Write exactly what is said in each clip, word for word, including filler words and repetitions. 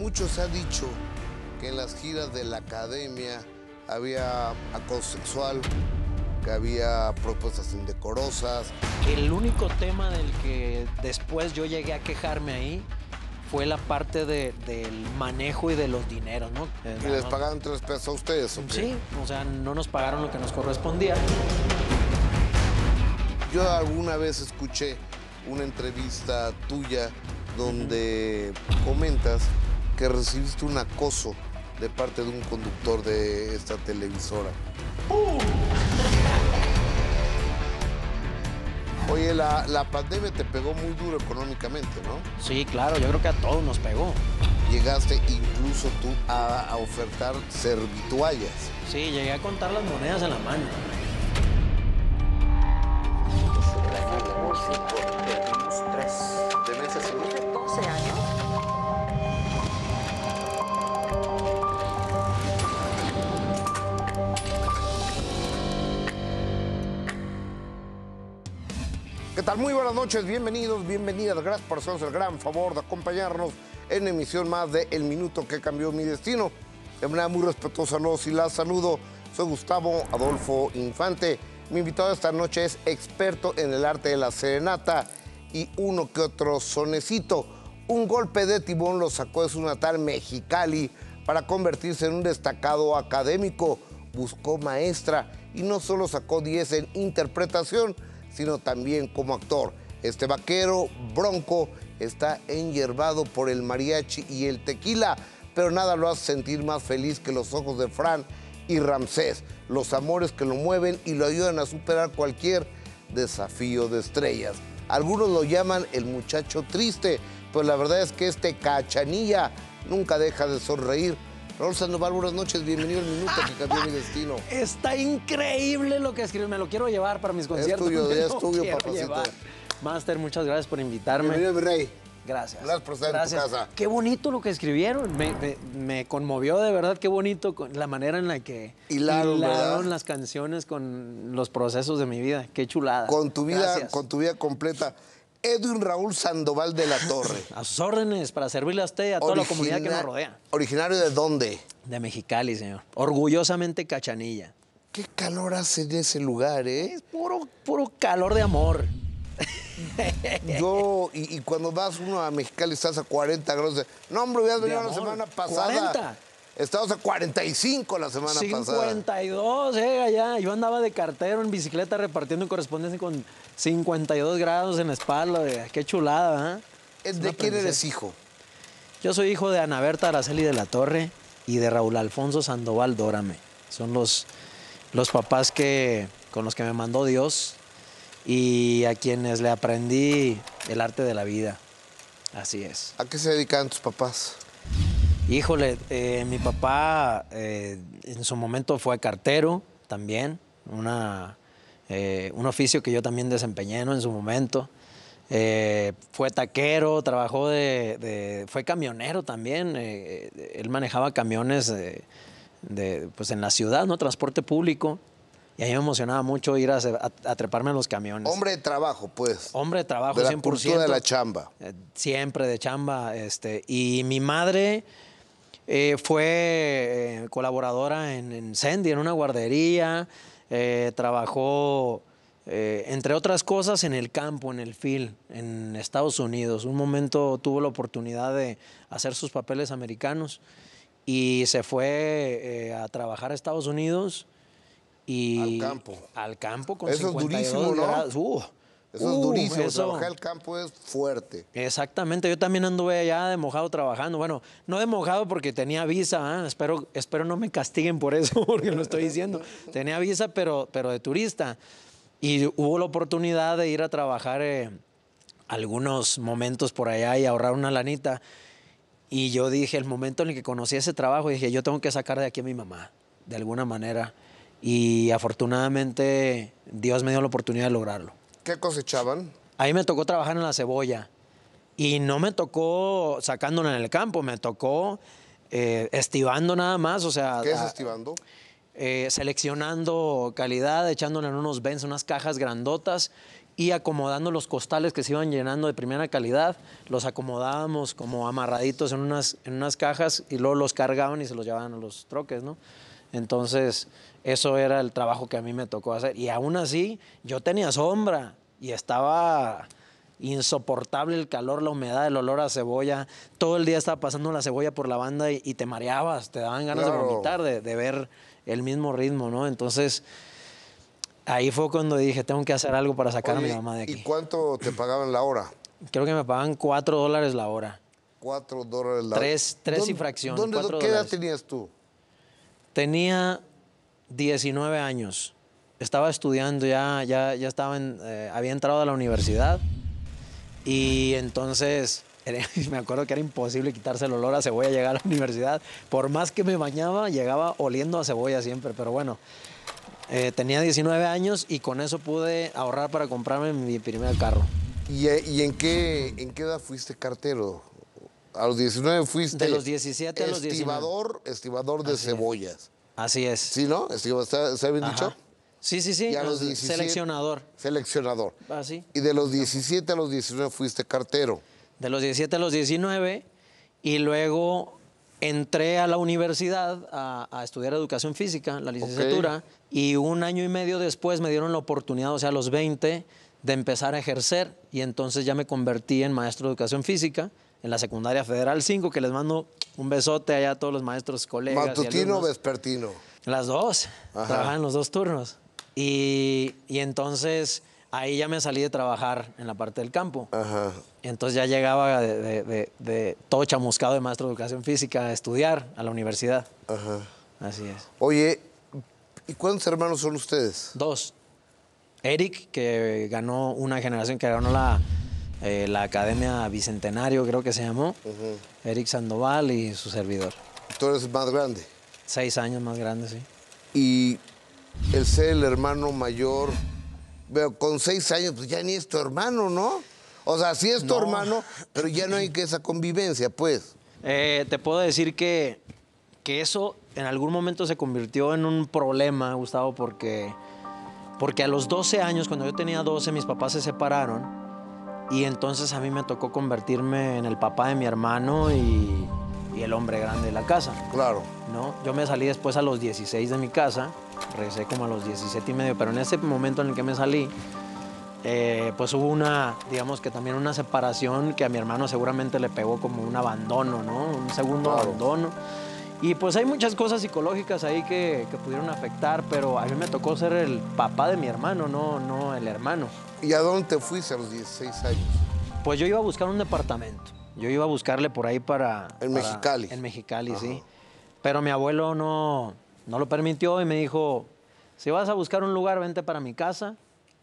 Mucho se ha dicho que en las giras de la academia había acoso sexual, que había propuestas indecorosas. El único tema del que después yo llegué a quejarme ahí fue la parte de, del manejo y de los dineros, ¿no? ¿Y les pagaban tres pesos a ustedes o qué? Sí, o sea, no nos pagaron lo que nos correspondía. Yo alguna vez escuché una entrevista tuya donde uh-huh. comentas que recibiste un acoso de parte de un conductor de esta televisora. ¡Uh! Oye, la, la pandemia te pegó muy duro económicamente, ¿no? Sí, claro, yo creo que a todos nos pegó. Llegaste incluso tú a, a ofertar servituallas. Sí, llegué a contar las monedas en la mano. Tenemos tres. ¿De meses seguro? doce años. ¿Qué tal? Muy buenas noches, bienvenidos, bienvenidas. Gracias por hacernos el gran favor de acompañarnos en emisión más de El Minuto que Cambió Mi Destino. De manera muy respetuosa los y las saludo. Soy Gustavo Adolfo Infante. Mi invitado esta noche es experto en el arte de la serenata y uno que otro sonecito. Un golpe de timón lo sacó de su natal Mexicali para convertirse en un destacado académico. Buscó maestra y no solo sacó diez en interpretación, sino también como actor. Este vaquero bronco está enyerbado por el mariachi y el tequila, pero nada lo hace sentir más feliz que los ojos de Fran y Ramsés, los amores que lo mueven y lo ayudan a superar cualquier desafío de estrellas. Algunos lo llaman el muchacho triste, pero la verdad es que este cachanilla nunca deja de sonreír. Raúl Sandoval, buenas noches, bienvenido al Minuto que Cambió Mi Destino. Está increíble lo que escribe, me lo quiero llevar para mis conciertos. Es tuyo, me es tuyo, papacito. Master, muchas gracias por invitarme. Bienvenido, mi rey. Gracias. Gracias por estar gracias. en tu casa. Qué bonito lo que escribieron, me, me, me conmovió de verdad, qué bonito la manera en la que hilaron, hilaron las canciones con los procesos de mi vida, qué chulada. Con tu vida, gracias. con tu vida completa. Edwin Raúl Sandoval de la Torre. A sus órdenes, para servirle a usted y a toda Origina, la comunidad que nos rodea. ¿Originario de dónde? De Mexicali, señor. Orgullosamente cachanilla. Qué calor hace en ese lugar, ¿eh? Es puro, puro calor de amor. Yo, y, y cuando vas uno a Mexicali estás a cuarenta grados. No, hombre, hubieras venido la semana pasada. cuarenta. Estábamos a cuarenta y cinco la semana cincuenta pasada. cincuenta y dos, eh, allá. Yo andaba de cartero en bicicleta repartiendo correspondencia con cincuenta y dos grados en la espalda. Eh. Qué chulada, ¿eh? ¿De quién eres hijo? Yo soy hijo de Ana Berta Araceli de la Torre y de Raúl Alfonso Sandoval Dórame. Son los, los papás que, con los que me mandó Dios y a quienes le aprendí el arte de la vida. Así es. ¿A qué se dedican tus papás? Híjole, eh, mi papá eh, en su momento fue cartero también, una, eh, un oficio que yo también desempeñé, ¿no? En su momento. Eh, fue taquero, trabajó de, de fue camionero también. Eh, él manejaba camiones de, de, pues en la ciudad, ¿no? Transporte público. Y a mí me emocionaba mucho ir a, a, a treparme en los camiones. Hombre de trabajo, pues. Hombre de trabajo, de la cien por ciento. cultura de la chamba. Eh, siempre de chamba. Este, y mi madre eh, fue eh, colaboradora en, en Sendy, en una guardería. Eh, trabajó, eh, entre otras cosas, en el campo, en el field, en Estados Unidos. Un momento tuvo la oportunidad de hacer sus papeles americanos y se fue eh, a trabajar a Estados Unidos. Y al campo. Al campo con eso cincuenta y dos es durísimo, grados. ¿no? Uh, eso uh, es durísimo. Eso. Trabajar el campo es fuerte. Exactamente. Yo también anduve allá de mojado trabajando. Bueno, no de mojado porque tenía visa. ¿eh? Espero, espero no me castiguen por eso, porque lo estoy diciendo. Tenía visa, pero, pero de turista. Y hubo la oportunidad de ir a trabajar eh, algunos momentos por allá y ahorrar una lanita. Y yo dije, el momento en el que conocí ese trabajo, dije, yo tengo que sacar de aquí a mi mamá, de alguna manera. Y afortunadamente Dios me dio la oportunidad de lograrlo. ¿Qué cosechaban? Ahí me tocó trabajar en la cebolla. Y no me tocó sacándola en el campo, me tocó eh, estivando nada más. O sea, ¿qué es estivando? Eh, seleccionando calidad, echándola en unos bens, unas cajas grandotas y acomodando los costales que se iban llenando de primera calidad, los acomodábamos como amarraditos en unas, en unas cajas y luego los cargaban y se los llevaban a los troques, ¿no? Entonces, eso era el trabajo que a mí me tocó hacer. Y aún así, yo tenía sombra y estaba insoportable el calor, la humedad, el olor a cebolla. Todo el día estaba pasando la cebolla por la banda y, y te mareabas, te daban ganas claro. de vomitar, de, de ver el mismo ritmo, ¿no? Entonces, ahí fue cuando dije, tengo que hacer algo para sacar Oye, a mi mamá de aquí. ¿Y cuánto te pagaban la hora? Creo que me pagaban cuatro dólares la hora. Cuatro dólares la hora. Tres, tres y fracción. ¿Dónde, cuatro ¿Qué edad dólares. tenías tú? Tenía diecinueve años. Estaba estudiando, ya, ya, ya estaba en, eh, había entrado a la universidad y entonces era, me acuerdo que era imposible quitarse el olor a cebolla al llegar a la universidad. Por más que me bañaba, llegaba oliendo a cebolla siempre, pero bueno. Eh, tenía diecinueve años y con eso pude ahorrar para comprarme mi primer carro. ¿Y, y en, qué, en qué edad fuiste cartero? A los diecinueve fuiste... De los diecisiete a los diecinueve. Estibador, estibador de Así cebollas. Es. Así es. ¿Sí, no? ¿Está, ¿está bien dicho? Sí, sí, sí. Y a los diecisiete, seleccionador. Seleccionador. Así. Y de los diecisiete a los diecinueve fuiste cartero. De los diecisiete a los diecinueve y luego entré a la universidad a, a estudiar educación física, la licenciatura, okay. y un año y medio después me dieron la oportunidad, o sea, a los veinte, de empezar a ejercer y entonces ya me convertí en maestro de educación física en la secundaria Federal cinco, que les mando un besote allá a todos los maestros, colegas. ¿Matutino o vespertino? Las dos. Ajá. Trabajaba en los dos turnos. Y, y entonces ahí ya me salí de trabajar en la parte del campo. Ajá. Y entonces ya llegaba de, de, de, de todo chamuscado de maestro de educación física a estudiar a la universidad. Ajá. Así es. Oye, ¿y cuántos hermanos son ustedes? Dos. Eric, que ganó una generación, que ganó la, eh, la Academia Bicentenario, creo que se llamó. Uh-huh. Eric Sandoval y su servidor. ¿Tú eres más grande? Seis años más grande, sí. Y el ser el hermano mayor, veo, con seis años, pues ya ni es tu hermano, ¿no? O sea, sí es tu no. hermano, pero ya no hay que esa convivencia, pues. Eh, te puedo decir que, que eso en algún momento se convirtió en un problema, Gustavo, porque, porque a los doce años, cuando yo tenía doce, mis papás se separaron y entonces a mí me tocó convertirme en el papá de mi hermano y, y el hombre grande de la casa. Claro. ¿No? Yo me salí después a los dieciséis de mi casa, regresé como a los diecisiete y medio, pero en ese momento en el que me salí, eh, pues hubo una, digamos que también una separación que a mi hermano seguramente le pegó como un abandono, ¿no? Un segundo claro. abandono. Y pues hay muchas cosas psicológicas ahí que, que pudieron afectar, pero a mí me tocó ser el papá de mi hermano, no, no el hermano. ¿Y a dónde te fuiste a los dieciséis años? Pues yo iba a buscar un departamento. Yo iba a buscarle por ahí para... En para, Mexicali. En Mexicali, Ajá. sí. Pero mi abuelo no, no lo permitió y me dijo, si vas a buscar un lugar, vente para mi casa,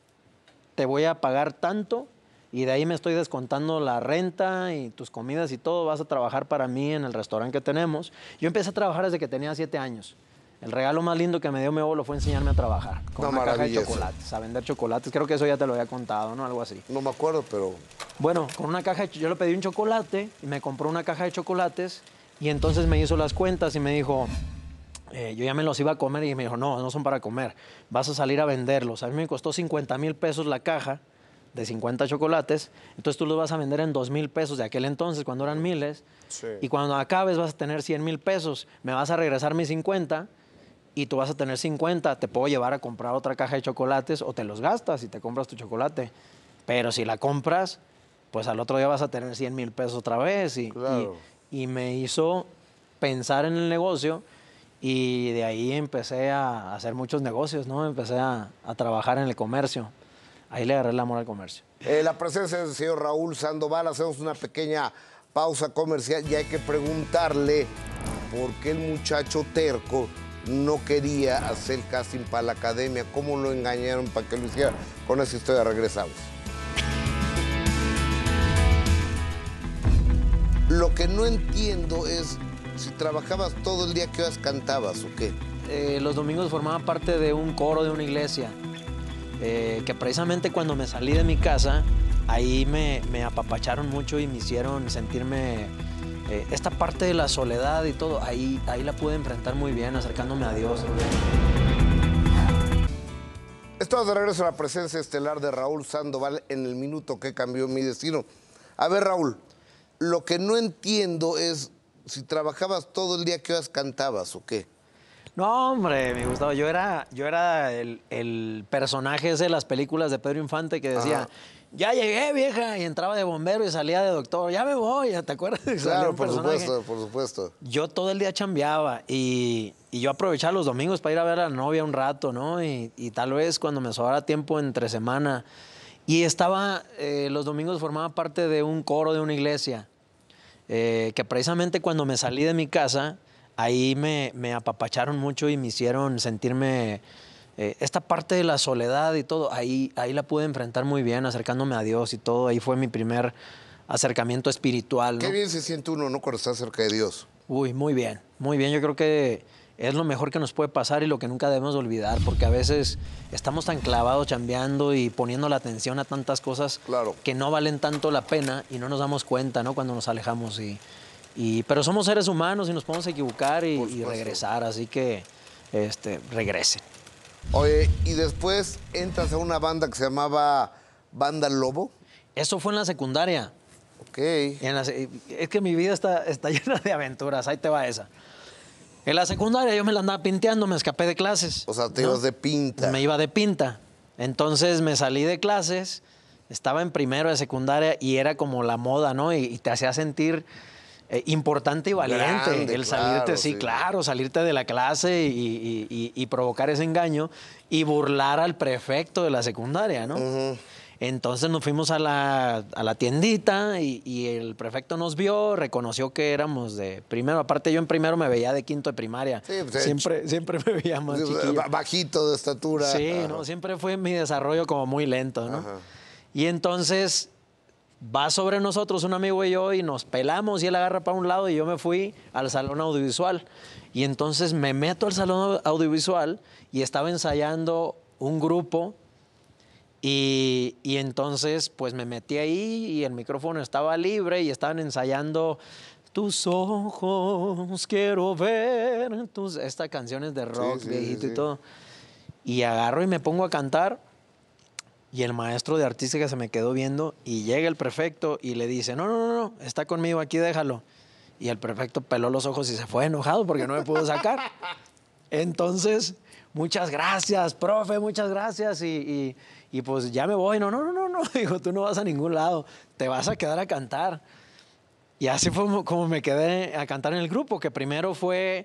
te voy a pagar tanto y de ahí me estoy descontando la renta y tus comidas y todo, vas a trabajar para mí en el restaurante que tenemos. Yo empecé a trabajar desde que tenía siete años. El regalo más lindo que me dio mi abuelo fue enseñarme a trabajar con no, una caja de chocolates, a vender chocolates. Creo que eso ya te lo había contado, ¿no? Algo así. No me acuerdo, pero... Bueno, con una caja de, yo le pedí un chocolate y me compró una caja de chocolates y entonces me hizo las cuentas y me dijo, eh, yo ya me los iba a comer y me dijo, no, no son para comer, vas a salir a venderlos. A mí me costó cincuenta mil pesos la caja de cincuenta chocolates, entonces tú los vas a vender en dos mil pesos de aquel entonces, cuando eran miles, sí. y cuando acabes vas a tener cien mil pesos, me vas a regresar mis cincuenta y tú vas a tener cincuenta, te puedo llevar a comprar otra caja de chocolates o te los gastas y te compras tu chocolate. Pero si la compras, pues al otro día vas a tener cien mil pesos otra vez. Y, claro. y, y me hizo pensar en el negocio y de ahí empecé a hacer muchos negocios, ¿no? Empecé a, a trabajar en el comercio. Ahí le agarré el amor al comercio. Eh, la presencia del señor Raúl Sandoval, hacemos una pequeña pausa comercial y hay que preguntarle por qué el muchacho terco no quería hacer casting para la academia, cómo lo engañaron para que lo hiciera. Con esa historia regresamos. Lo que no entiendo es si trabajabas todo el día, ¿qué horas cantabas o qué? Eh, los domingos formaba parte de un coro de una iglesia, eh, que precisamente cuando me salí de mi casa, ahí me, me apapacharon mucho y me hicieron sentirme... Eh, esta parte de la soledad y todo, ahí, ahí la pude enfrentar muy bien, acercándome a Dios. Estamos de regreso a la presencia estelar de Raúl Sandoval en el minuto que cambió mi destino. A ver, Raúl, lo que no entiendo es si trabajabas todo el día, ¿qué horas cantabas o qué? No, hombre, me gustaba. Yo era, yo era el, el personaje ese de las películas de Pedro Infante que decía, ajá, ya llegué, vieja, y entraba de bombero y salía de doctor, ya me voy, ¿te acuerdas? Claro, por supuesto, por supuesto. Yo todo el día chambeaba y, y yo aprovechaba los domingos para ir a ver a la novia un rato, ¿no? Y, y tal vez cuando me sobrara tiempo entre semana. Y estaba, eh, los domingos formaba parte de un coro de una iglesia, eh, que precisamente cuando me salí de mi casa, ahí me, me apapacharon mucho y me hicieron sentirme... Eh, esta parte de la soledad y todo, ahí, ahí la pude enfrentar muy bien, acercándome a Dios y todo. Ahí fue mi primer acercamiento espiritual, ¿no? Qué bien se siente uno, ¿no?, cuando está cerca de Dios. Uy, muy bien, muy bien. Yo creo que es lo mejor que nos puede pasar y lo que nunca debemos olvidar, porque a veces estamos tan clavados chambeando y poniendo la atención a tantas cosas, claro, que no valen tanto la pena y no nos damos cuenta, ¿no?, cuando nos alejamos. Y, y, pero somos seres humanos y nos podemos equivocar y, y regresar, así que este, regresen. Oye, y después entras a una banda que se llamaba Banda Lobo. Eso fue en la secundaria. Ok. En la, es que mi vida está, está llena de aventuras, ahí te va esa. En la secundaria yo me la andaba pinteando, me escapé de clases. O sea, te ¿no? ibas de pinta. Me iba de pinta. Entonces me salí de clases, estaba en primero de secundaria y era como la moda, ¿no? Y, y te hacía sentir... Eh, importante y valiente. Grande, el salirte, claro, sí, sí, claro, salirte de la clase y, y, y, y provocar ese engaño y burlar al prefecto de la secundaria, ¿no? Uh-huh. Entonces nos fuimos a la, a la tiendita y, y el prefecto nos vio, reconoció que éramos de primero. Aparte yo en primero me veía de quinto de primaria. Sí, pues, siempre, siempre me veía más chiquillo. Bajito de estatura. Sí, no, siempre fue mi desarrollo como muy lento, ¿no? Ajá. Y entonces... va sobre nosotros un amigo y yo y nos pelamos y él agarra para un lado y yo me fui al salón audiovisual. Y entonces me meto al salón audiovisual y estaba ensayando un grupo y, y entonces pues me metí ahí y el micrófono estaba libre y estaban ensayando tus ojos quiero ver, tus, estas canciones de rock, sí, viejito, sí, sí, y todo. Y agarro y me pongo a cantar. Y el maestro de artística se me quedó viendo y llega el prefecto y le dice, no, no, no, no, está conmigo aquí, déjalo. Y el prefecto peló los ojos y se fue enojado porque no me pudo sacar. Entonces, muchas gracias, profe, muchas gracias. Y, y, y pues ya me voy. No, no, no, no, no. Dijo, tú no vas a ningún lado, te vas a quedar a cantar. Y así fue como me quedé a cantar en el grupo, que primero fue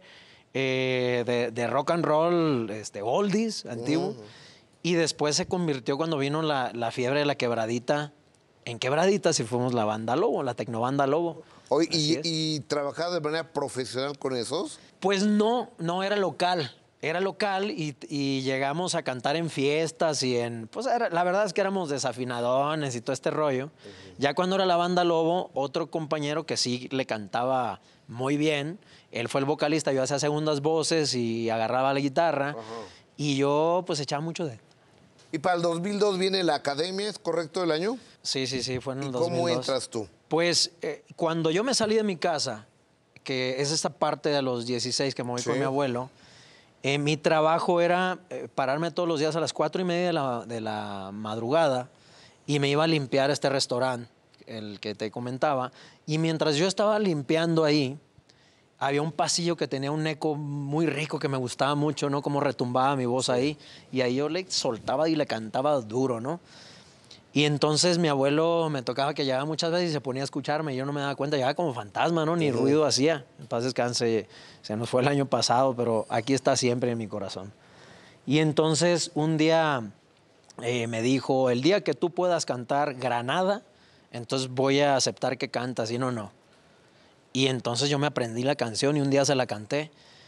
eh, de, de rock and roll, este, oldies, antiguo. Uh-huh. Y después se convirtió cuando vino la, la fiebre de la quebradita. En quebradita sí fuimos la banda Lobo, la tecnobanda Lobo. Oye, ¿y, ¿y trabajabas de manera profesional con esos? Pues no, no era local. Era local y, y llegamos a cantar en fiestas y en... Pues era, la verdad es que éramos desafinadones y todo este rollo. Uh-huh. Ya cuando era la banda Lobo, otro compañero que sí le cantaba muy bien, él fue el vocalista, yo hacía segundas voces y agarraba la guitarra. Uh-huh. Y yo pues echaba mucho de... Y para el dos mil dos viene la academia, ¿es correcto el año? Sí, sí, sí, fue en el ¿Y dos mil dos. ¿Cómo entras tú? Pues eh, cuando yo me salí de mi casa, que es esta parte de los dieciséis que me voy sí. con mi abuelo, eh, mi trabajo era eh, pararme todos los días a las cuatro y media de la, de la madrugada y me iba a limpiar este restaurante, el que te comentaba. Y mientras yo estaba limpiando ahí, había un pasillo que tenía un eco muy rico que me gustaba mucho, ¿no? Cómo retumbaba mi voz ahí. Y ahí yo le soltaba y le cantaba duro, ¿no? Y entonces mi abuelo me tocaba que llegaba muchas veces y se ponía a escucharme y yo no me daba cuenta. Llegaba como fantasma, ¿no? Ni uh-huh. ruido hacía. En paz descanse, se nos fue el año pasado, pero aquí está siempre en mi corazón. Y entonces un día eh, me dijo, el día que tú puedas cantar Granada, entonces voy a aceptar que cantas, y no, no. Y entonces yo me aprendí la canción y un día se la canté.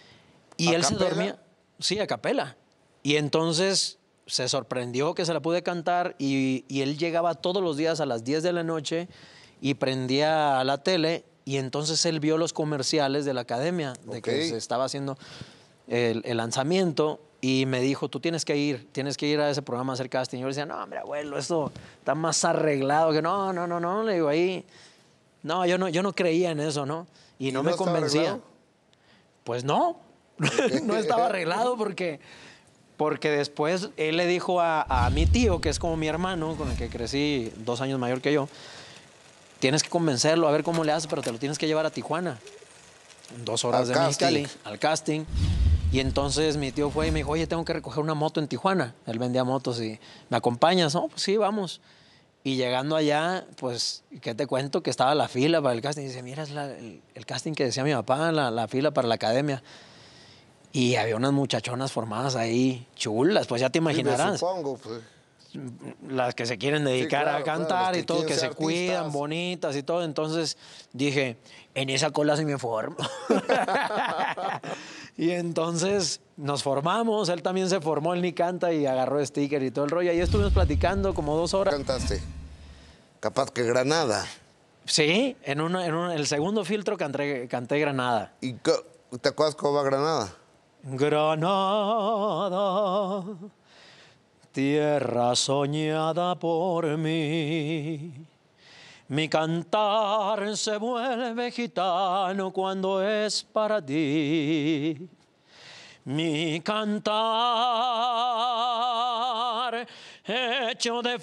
Y él se dormía. Sí, a capela. Y entonces se sorprendió que se la pude cantar y, y él llegaba todos los días a las diez de la noche y prendía la tele y entonces él vio los comerciales de la academia, de okay. que se estaba haciendo el, el lanzamiento y me dijo, tú tienes que ir, tienes que ir a ese programa a hacer casting. Y yo le decía, no, hombre, abuelo, esto está más arreglado que no, no, no, no. Le digo, ahí... No, yo no, yo no creía en eso, ¿no? Y, ¿Y no, no me convencía. Pues no, no estaba arreglado porque Porque después él le dijo a, a mi tío, que es como mi hermano, con el que crecí dos años mayor que yo, tienes que convencerlo a ver cómo le haces, pero te lo tienes que llevar a Tijuana. Dos horas Al de casting. Mexicali, al casting. Y entonces mi tío fue y me dijo, oye, tengo que recoger una moto en Tijuana. Él vendía motos y ¿me acompañas? No, pues sí, vamos. Y llegando allá, pues, ¿qué te cuento? Que estaba la fila para el casting. Y dice, mira, es la- el, el casting que decía mi papá, la, la fila para la academia. Y había unas muchachonas formadas ahí, chulas, pues ya te Sí, me imaginarás. supongo, pues. Las que se quieren dedicar claro, a claro, cantar las que y todo, quieren que ser se cuidan, artistas. bonitas y todo. Entonces dije, en esa cola sí me formo. Y entonces nos formamos, él también se formó, él ni canta y agarró sticker y todo el rollo. Ahí estuvimos platicando como dos horas. Cantaste. Capaz que Granada. Sí, en, una, en una- el segundo filtro canté, canté Granada. ¿Y qué- te acuerdas cómo va Granada? Granada, tierra soñada por mí. Mi cantar se vuelve gitano cuando es para ti. Mi cantar hecho de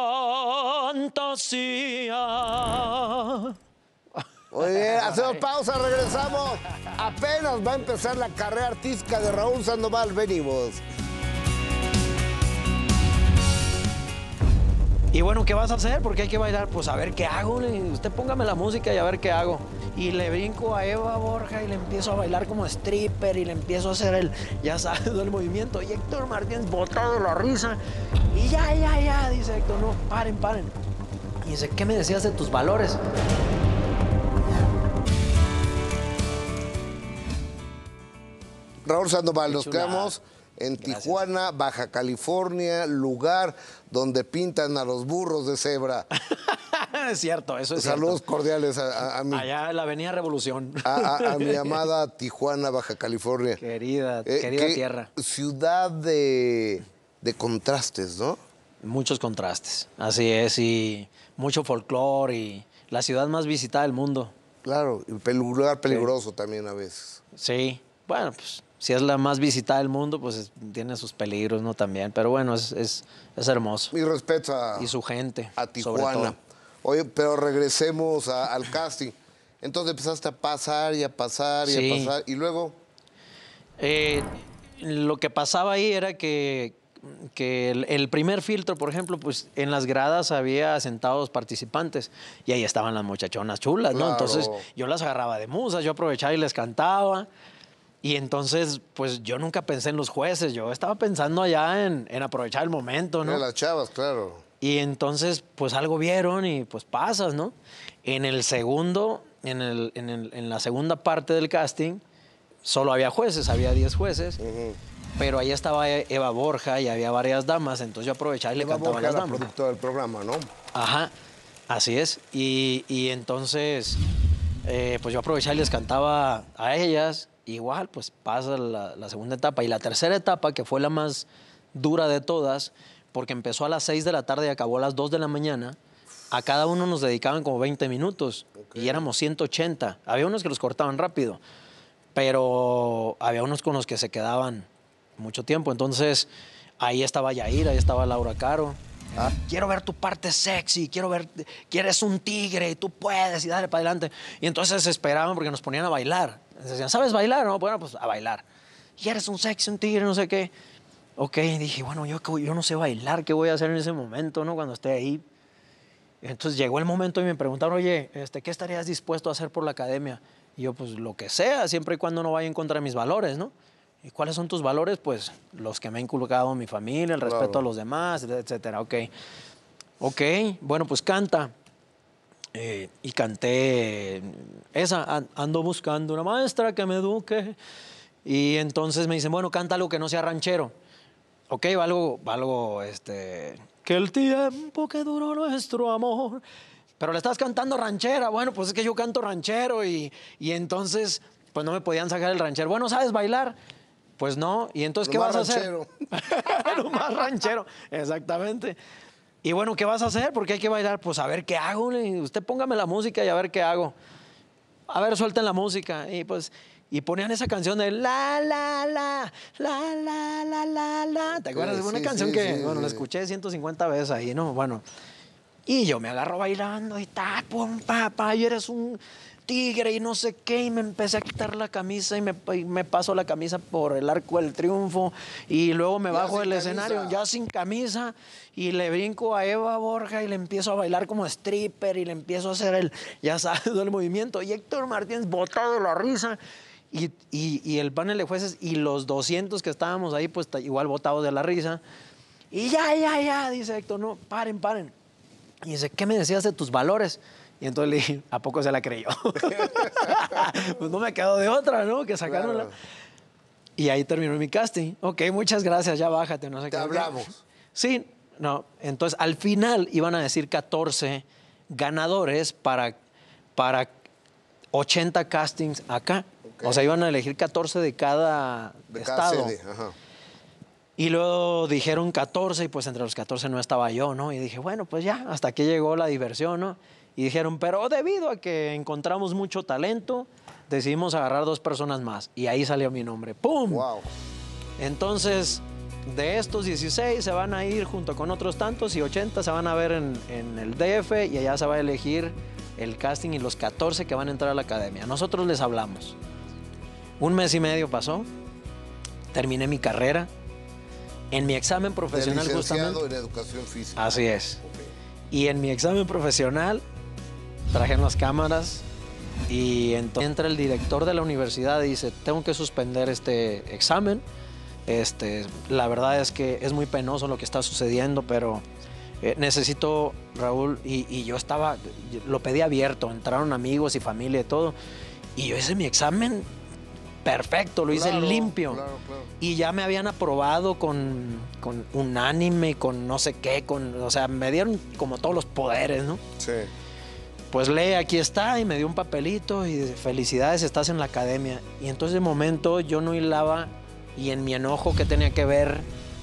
fantasía. Oye, hacemos pausa, regresamos. Apenas va a empezar la carrera artística de Raúl Sandoval. Venimos. Y bueno, ¿qué vas a hacer? Porque hay que bailar. Pues a ver qué hago. Le- Usted póngame la música y a ver qué hago. Y le brinco a Eva Borja y le empiezo a bailar como stripper y le empiezo a hacer el, ya sabes, el movimiento. Y Héctor Martínez botado de la risa. Y ya, ya, ya, dice Héctor, no, paren, paren. Y dice, ¿qué me decías de tus valores? Raúl Sandoval, Qué nos chulada. quedamos en Gracias. Tijuana, Baja California, lugar donde pintan a los burros de cebra. Es cierto, eso es Saludos cierto. cordiales a, a- a mi, Allá en la Avenida Revolución. a- a- a mi amada Tijuana, Baja California. Querida, Eh, querida qué tierra. Ciudad de, de contrastes, ¿no? Muchos contrastes, así es, y mucho folclore y la ciudad más visitada del mundo. Claro, y pel- lugar peligroso también a veces. Sí, bueno, pues si es la más visitada del mundo, pues es- tiene sus peligros, ¿no? También, pero bueno, es, es, es hermoso. Mi respeto a, Y su gente, a sobre Tijuana. todo. Oye, pero regresemos a- al casting. Entonces empezaste a pasar y a pasar y Sí. a pasar. Y luego, Eh, lo que pasaba ahí era que, que el, el primer filtro, por ejemplo, pues en las gradas había sentados participantes y ahí estaban las muchachonas chulas, ¿no? Claro. Entonces yo las agarraba de musas, yo aprovechaba y les cantaba. Y entonces, pues yo nunca pensé en los jueces, yo estaba pensando allá en, en aprovechar el momento, mira ¿no? las chavas, claro. Y entonces, pues algo vieron y pues pasas, ¿no? En el segundo, en, el, en, el- en la segunda parte del casting, solo había jueces, había diez jueces, pero ahí estaba E- Eva Borja y había varias damas, entonces yo aprovechaba y le Eva cantaba a Borja, las la damas. productora del programa, ¿no? Ajá, así es. Y, y entonces, eh, pues yo aprovechaba y les cantaba a ellas. Igual, pues pasa la, la segunda etapa. Y la tercera etapa, que fue la más dura de todas, porque empezó a las seis de la tarde y acabó a las dos de la mañana, a cada uno nos dedicaban como veinte minutos. Y éramos ciento ochenta. Había unos que los cortaban rápido, pero había unos con los que se quedaban mucho tiempo. Entonces, ahí estaba Yair, ahí estaba Laura Caro. Ah. Quiero ver tu parte sexy, quiero ver, quieres un tigre y tú puedes y dale para adelante. Y entonces se esperaban porque nos ponían a bailar. Decían, ¿sabes bailar? No, bueno, pues a bailar. Y eres un sexy, un tigre, no sé qué. Ok, dije, bueno, yo, yo no sé bailar, ¿qué voy a hacer en ese momento, no? Cuando esté ahí. Entonces llegó el momento y me preguntaron, oye, este, ¿qué estarías dispuesto a hacer por la academia? Y yo, pues lo que sea, siempre y cuando no vaya en contra de mis valores, ¿no? ¿Y cuáles son tus valores? Pues los que me ha inculcado mi familia, el respeto Claro. a los demás, etcétera. Ok. Ok, bueno, pues canta. Eh, y canté esa, "An- ando buscando una maestra que me eduque". Y entonces me dicen, bueno, canta algo que no sea ranchero. Ok, va algo, va algo, este... Que el tiempo que duró nuestro amor. Pero le estás cantando ranchera. Bueno, pues es que yo canto ranchero y, y entonces, pues no me podían sacar el ranchero. Bueno, ¿sabes bailar? Pues no. ¿Y entonces qué Nomás vas a hacer? ranchero. Lo más ranchero, exactamente. Y bueno, ¿qué vas a hacer? Porque hay que bailar. Pues a ver qué hago. le- Usted póngame la música y a ver qué hago. A ver, suelten la música. Y pues, y ponían esa canción de la, la, la, la, la, la, la, la. ¿Te acuerdas? Sí, de una sí, canción sí, que, sí, bueno, sí. la escuché ciento cincuenta veces ahí, ¿no? Bueno, y yo me agarro bailando y ta, pum, pa, pa, y eres un tigre y no sé qué, y me empecé a quitar la camisa y me, y me paso la camisa por el Arco del Triunfo y luego me Ya bajo sin del escenario camisa. ya sin camisa y le brinco a Eva Borja y le empiezo a bailar como stripper y le empiezo a hacer el, ya sabes, el movimiento. Y Héctor Martínez botado de la risa y, y, y el panel de jueces y los doscientos que estábamos ahí, pues igual botados de la risa. Y ya, ya, ya, dice Héctor, no, paren, paren. Y dice, ¿qué me decías de tus valores? Y entonces le dije, ¿a poco se la creyó? Pues no me quedó de otra, ¿no? Que sacaron Claro. la... Y ahí terminó mi casting. Ok, muchas gracias, ya bájate, no sé Te qué. hablamos. Sí, no. Entonces, al final iban a decir catorce ganadores para, para ochenta castings acá. Ok. O sea, iban a elegir catorce de cada De cada estado. sede. Ajá. Y luego dijeron catorce y pues entre los catorce no estaba yo, ¿no? Y dije, bueno, pues ya, hasta aquí llegó la diversión, ¿no? Y dijeron, pero debido a que encontramos mucho talento, decidimos agarrar dos personas más. Y ahí salió mi nombre. ¡Pum! Wow. Entonces, de estos dieciséis se van a ir junto con otros tantos y ochenta se van a ver en, en el D F y allá se va a elegir el casting y los catorce que van a entrar a la academia. Nosotros les hablamos. Un mes y medio pasó, terminé mi carrera. En mi examen profesional De licenciado justamente... en educación física. Así es. Ok. Y en mi examen profesional trajeron las cámaras y entonces entra el director de la universidad y dice, tengo que suspender este examen. Este, la verdad es que es muy penoso lo que está sucediendo, pero eh, necesito, Raúl, y, y yo estaba, lo pedí abierto, entraron amigos y familia y todo, y yo hice mi examen perfecto, lo hice Claro, limpio. claro, claro. Y ya me habían aprobado con, con unánime y con no sé qué, con, o sea, me dieron como todos los poderes, ¿no? Sí. Pues lee, aquí está, y me dio un papelito y dice, felicidades, estás en la academia. Y entonces de momento yo no hilaba y en mi enojo que tenía que ver.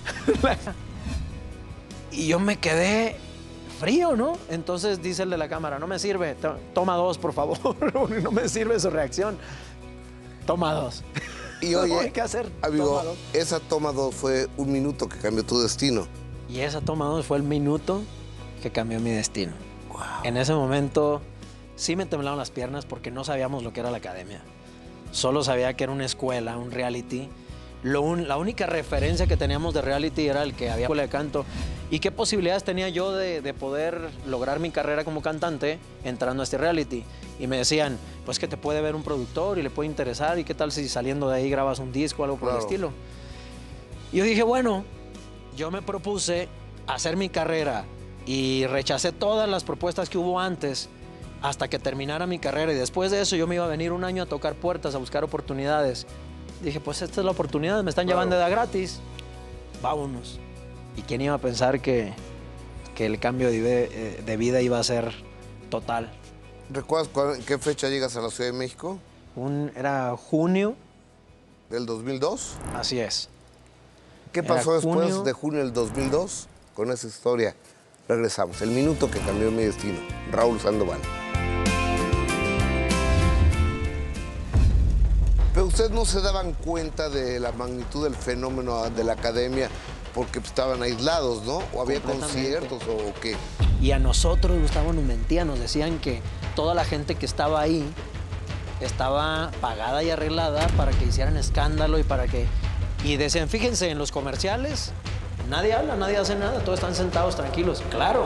Y yo me quedé frío, ¿no? Entonces dice el de la cámara, no me sirve, to- toma dos, por favor. No me sirve su reacción. Toma dos. Y oye, No hay que hacer. amigo, Toma dos. esa toma dos fue un minuto que cambió tu destino. Y esa toma dos fue el minuto que cambió mi destino. En ese momento sí me temblaban las piernas porque no sabíamos lo que era la academia. Solo sabía que era una escuela, un reality. Lo un- la única referencia que teníamos de reality era el que había escuela de canto. ¿Y qué posibilidades tenía yo de, de poder lograr mi carrera como cantante entrando a este reality? Y me decían, pues que te puede ver un productor y le puede interesar. ¿Y qué tal si saliendo de ahí grabas un disco o algo por Claro. el estilo? Y yo dije, bueno, yo me propuse hacer mi carrera y rechacé todas las propuestas que hubo antes hasta que terminara mi carrera. Y después de eso yo me iba a venir un año a tocar puertas, a buscar oportunidades. Dije, pues esta es la oportunidad, me están Claro. llevando de a gratis. Vámonos. ¿Y quién iba a pensar que, que el cambio de, vi- de vida iba a ser total? ¿Recuerdas cuál- en qué fecha llegas a la Ciudad de México? Un, era junio, ¿Del dos mil dos? así es. ¿Qué Era pasó después junio. de junio del dos mil dos? Con esa historia regresamos. El minuto que cambió mi destino. Raúl Sandoval. Pero ustedes no se daban cuenta de la magnitud del fenómeno de la academia porque estaban aislados, ¿no? ¿O había Completamente. conciertos o qué? Y a nosotros, Gustavo, nos mentían, nos decían que toda la gente que estaba ahí estaba pagada y arreglada para que hicieran escándalo y para que... Y decían, fíjense, en los comerciales nadie habla, nadie hace nada, todos están sentados tranquilos. Claro.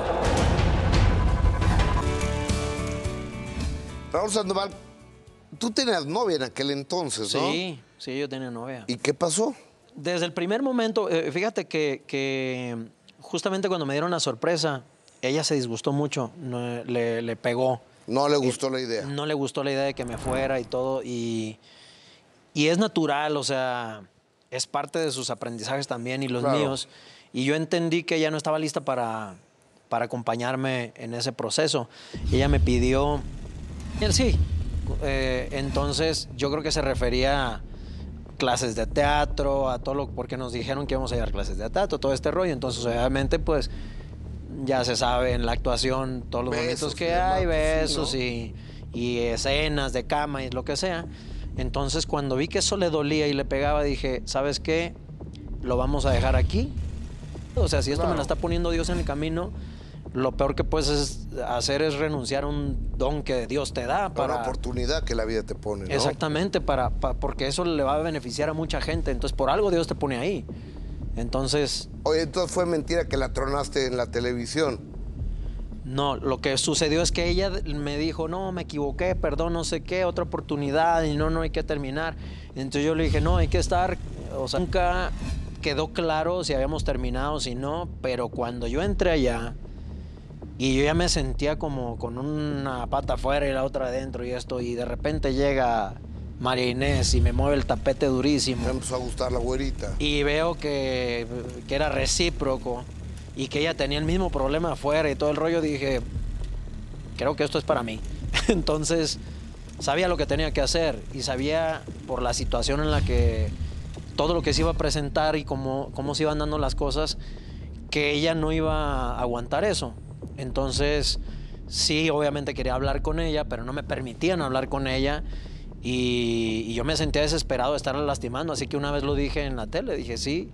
Raúl Sandoval, tú tenías novia en aquel entonces, ¿no? Sí, sí, yo tenía novia. ¿Y qué pasó? Desde el primer momento, eh, fíjate que, que justamente cuando me dieron la sorpresa, ella se disgustó mucho, no, le, le pegó. No le gustó la idea. No le gustó la idea de que me fuera y todo. Y, y es natural, o sea, es parte de sus aprendizajes también y los Claro. míos. Y yo entendí que ella no estaba lista para, para acompañarme en ese proceso. Ella me pidió... Él sí. Eh, entonces, yo creo que se refería a clases de teatro, a todo lo... Porque nos dijeron que íbamos a llevar clases de teatro, todo este rollo. Entonces, obviamente, pues... Ya se sabe en la actuación todos los Besos momentos y que demás, hay, pues, sí, besos ¿no? y, y escenas de cama y lo que sea. Entonces, cuando vi que eso le dolía y le pegaba, dije, ¿sabes qué? Lo vamos a dejar aquí. O sea, si esto Claro. me la está poniendo Dios en el camino, lo peor que puedes es- hacer es renunciar a un don que Dios te da para... Una oportunidad que la vida te pone, ¿no? Exactamente, para, pa- porque eso le va a beneficiar a mucha gente. Entonces, por algo Dios te pone ahí. Entonces, Oye, entonces fue mentira que la tronaste en la televisión. no, lo que sucedió es que ella me dijo, no, me equivoqué, perdón, no sé qué, otra oportunidad y no, no hay que terminar. Entonces yo le dije, no, hay que estar, o sea, nunca quedó claro si habíamos terminado o si no, pero cuando yo entré allá y yo ya me sentía como con una pata afuera y la otra adentro y esto, y de repente llega María Inés y me mueve el tapete durísimo. Me empezó a gustar la güerita. Y veo que, que era recíproco y que ella tenía el mismo problema afuera y todo el rollo, dije, creo que esto es para mí. Entonces, sabía lo que tenía que hacer y sabía por la situación en la que todo lo que se iba a presentar y cómo, cómo se iban dando las cosas, que ella no iba a aguantar eso. Entonces, sí, obviamente quería hablar con ella, pero no me permitían hablar con ella. Y, y yo me sentía desesperado de estarla lastimando, así que una vez lo dije en la tele, dije, sí,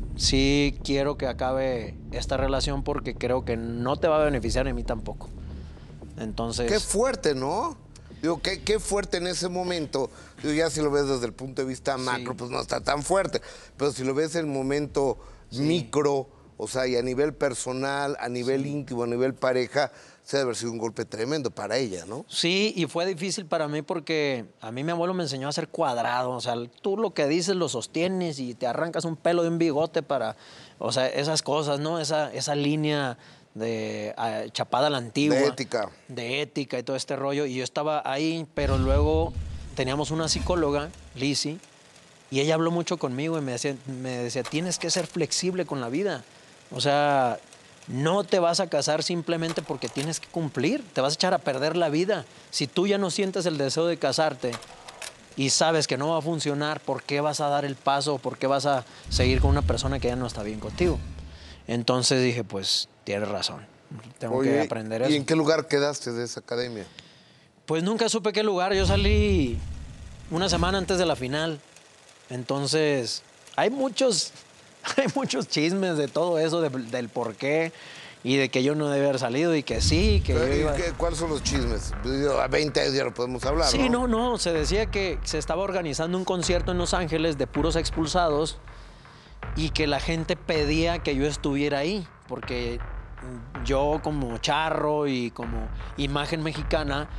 sí quiero que acabe esta relación porque creo que no te va a beneficiar ni a mí tampoco. Entonces... Qué fuerte, ¿no? Digo, qué, qué fuerte en ese momento. Digo, ya si lo ves desde el punto de vista macro, Sí. pues no está tan fuerte. Pero si lo ves en el momento Sí. micro, o sea, y a nivel personal, a nivel Sí. íntimo, a nivel pareja, se debe haber sido un golpe tremendo para ella, ¿no? Sí, y fue difícil para mí porque a mí mi abuelo me enseñó a ser cuadrado, o sea, tú lo que dices lo sostienes y te arrancas un pelo de un bigote para, o sea, esas cosas, ¿no? Esa, esa línea de ah, chapada a la antigua. De ética. De ética y todo este rollo, y yo estaba ahí, pero luego teníamos una psicóloga, Lizzy, y ella habló mucho conmigo y me decía, me decía, tienes que ser flexible con la vida, o sea... No te vas a casar simplemente porque tienes que cumplir, te vas a echar a perder la vida. Si tú ya no sientes el deseo de casarte y sabes que no va a funcionar, ¿por qué vas a dar el paso? ¿Por qué vas a seguir con una persona que ya no está bien contigo? Entonces dije, pues tienes razón, tengo Oye, que aprender eso. ¿y en qué lugar quedaste de esa academia? Pues nunca supe qué lugar, yo salí una semana antes de la final. Entonces, hay muchos... Hay muchos chismes de todo eso, de, del por qué y de que yo no debía haber salido y que sí, que yo ¿Y iba... qué- ¿Cuáles son los chismes? Digo, a veinte años ya lo podemos hablar, Sí, ¿no? no, no, se decía que se estaba organizando un concierto en Los Ángeles de puros expulsados y que la gente pedía que yo estuviera ahí, porque yo como charro y como imagen mexicana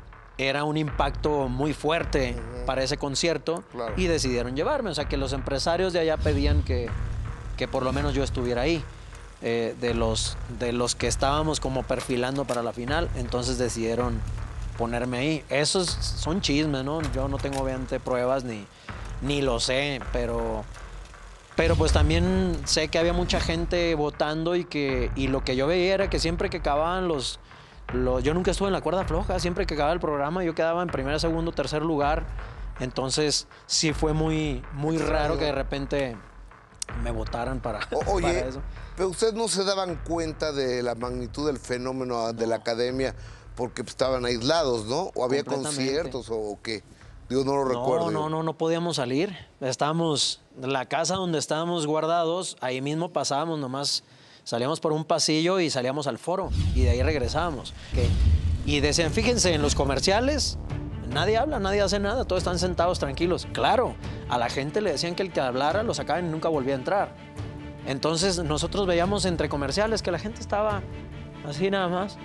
era un impacto muy fuerte uh-huh. para ese concierto Claro. y decidieron llevarme, o sea que los empresarios de allá pedían que, que por lo menos yo estuviera ahí, eh, de, los, de los que estábamos como perfilando para la final, entonces decidieron ponerme ahí. Esos son chismes, ¿no? Yo no tengo obviamente pruebas ni, ni lo sé, pero, pero pues también sé que había mucha gente votando y, que, y lo que yo veía era que siempre que acababan los... los yo nunca estuve en la cuerda floja, siempre que acababa el programa yo quedaba en primer, segundo, tercer lugar, entonces sí fue muy, muy raro que de repente me votaran para, o, oye, para eso. Pero ustedes no se daban cuenta de la magnitud del fenómeno no. de la academia porque estaban aislados, ¿no? ¿O había conciertos o qué? Digo, no lo no, recuerdo. No, no, no podíamos salir. Estábamos, la casa donde estábamos guardados, ahí mismo pasábamos nomás, salíamos por un pasillo y salíamos al foro y de ahí regresábamos. Okay. Y decían, fíjense, en los comerciales nadie habla, nadie hace nada, todos están sentados tranquilos. Claro, a la gente le decían que el que hablara lo sacaban y nunca volvía a entrar. Entonces nosotros veíamos entre comerciales que la gente estaba así nada más.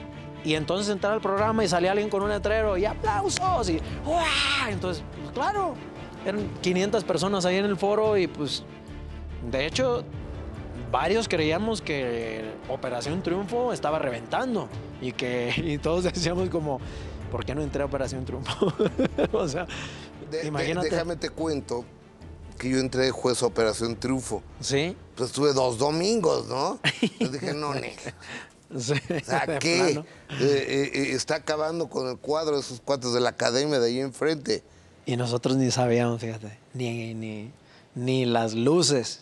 Y entonces entraba al programa y salía alguien con un letrero y aplausos y ¡uah! Entonces, pues claro, eran quinientas personas ahí en el foro y pues, de hecho, varios creíamos que Operación Triunfo estaba reventando y que y todos decíamos como, ¿por qué no entré a Operación Triunfo? O sea, de, imagínate. De, déjame te cuento que yo entré de juez a Operación Triunfo. ¿Sí? Pues estuve dos domingos, ¿no? Entonces dije, no, Nel. Sí, o sea, ¿qué? Eh, eh, está acabando con el cuadro de esos cuates de la academia de ahí enfrente. Y nosotros ni sabíamos, fíjate, ni, ni, ni las luces.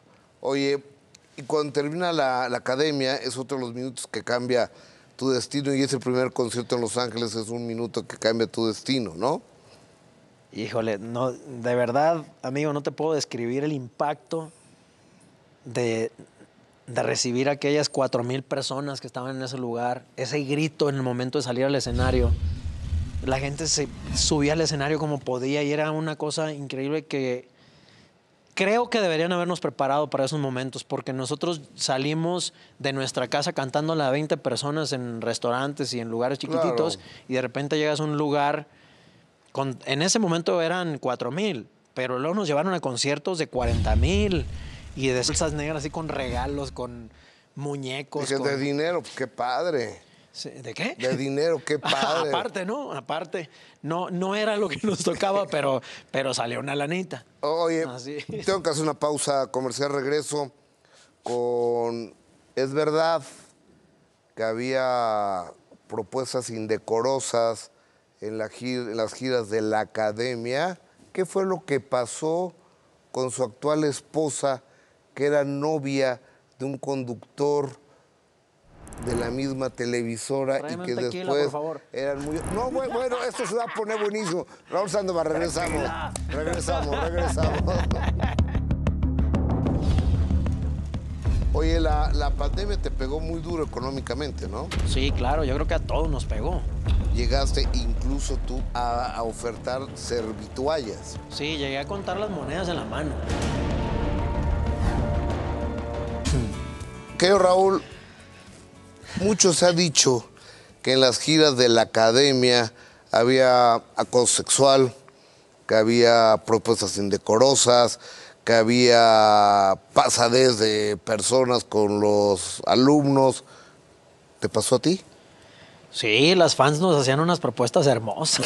Oye, y cuando termina la, la academia, es otro de los minutos que cambia tu destino y ese primer concierto en Los Ángeles es un minuto que cambia tu destino, ¿no? Híjole, no, de verdad, amigo, no te puedo describir el impacto de, de recibir a aquellas cuatro mil personas que estaban en ese lugar, ese grito en el momento de salir al escenario. La gente se subía al escenario como podía y era una cosa increíble que creo que deberían habernos preparado para esos momentos, porque nosotros salimos de nuestra casa cantándole a veinte personas en restaurantes y en lugares chiquititos, Claro. y de repente llegas a un lugar, con, en ese momento eran cuatro mil, pero luego nos llevaron a conciertos de cuarenta mil y de salsas negras así con regalos, con muñecos. Dije, con... de dinero, qué padre. ¿De qué? De dinero, qué padre. Aparte, ¿no? Aparte. No, no era lo que nos tocaba, pero, pero salió una lanita. Oye, Así. tengo que hacer una pausa comercial, regreso con... Es verdad que había propuestas indecorosas en, la gira, en las giras de la academia. ¿Qué fue lo que pasó con su actual esposa, que era novia de un conductor de la misma televisora? Tráeme Y que un tequila, después por favor. eran muy... No, bueno, bueno, esto se va a poner buenísimo. Raúl Sandoval, regresamos. Tequila. Regresamos, regresamos. Oye, la, la pandemia te pegó muy duro económicamente, ¿no? Sí, claro, yo creo que a todos nos pegó. Llegaste incluso tú a, a ofertar servituallas. Sí, llegué a contar las monedas en la mano. Que Raúl, mucho se ha dicho que en las giras de la academia había acoso sexual, que había propuestas indecorosas, que había pasadez de personas con los alumnos. ¿Te pasó a ti? Sí, las fans nos hacían unas propuestas hermosas.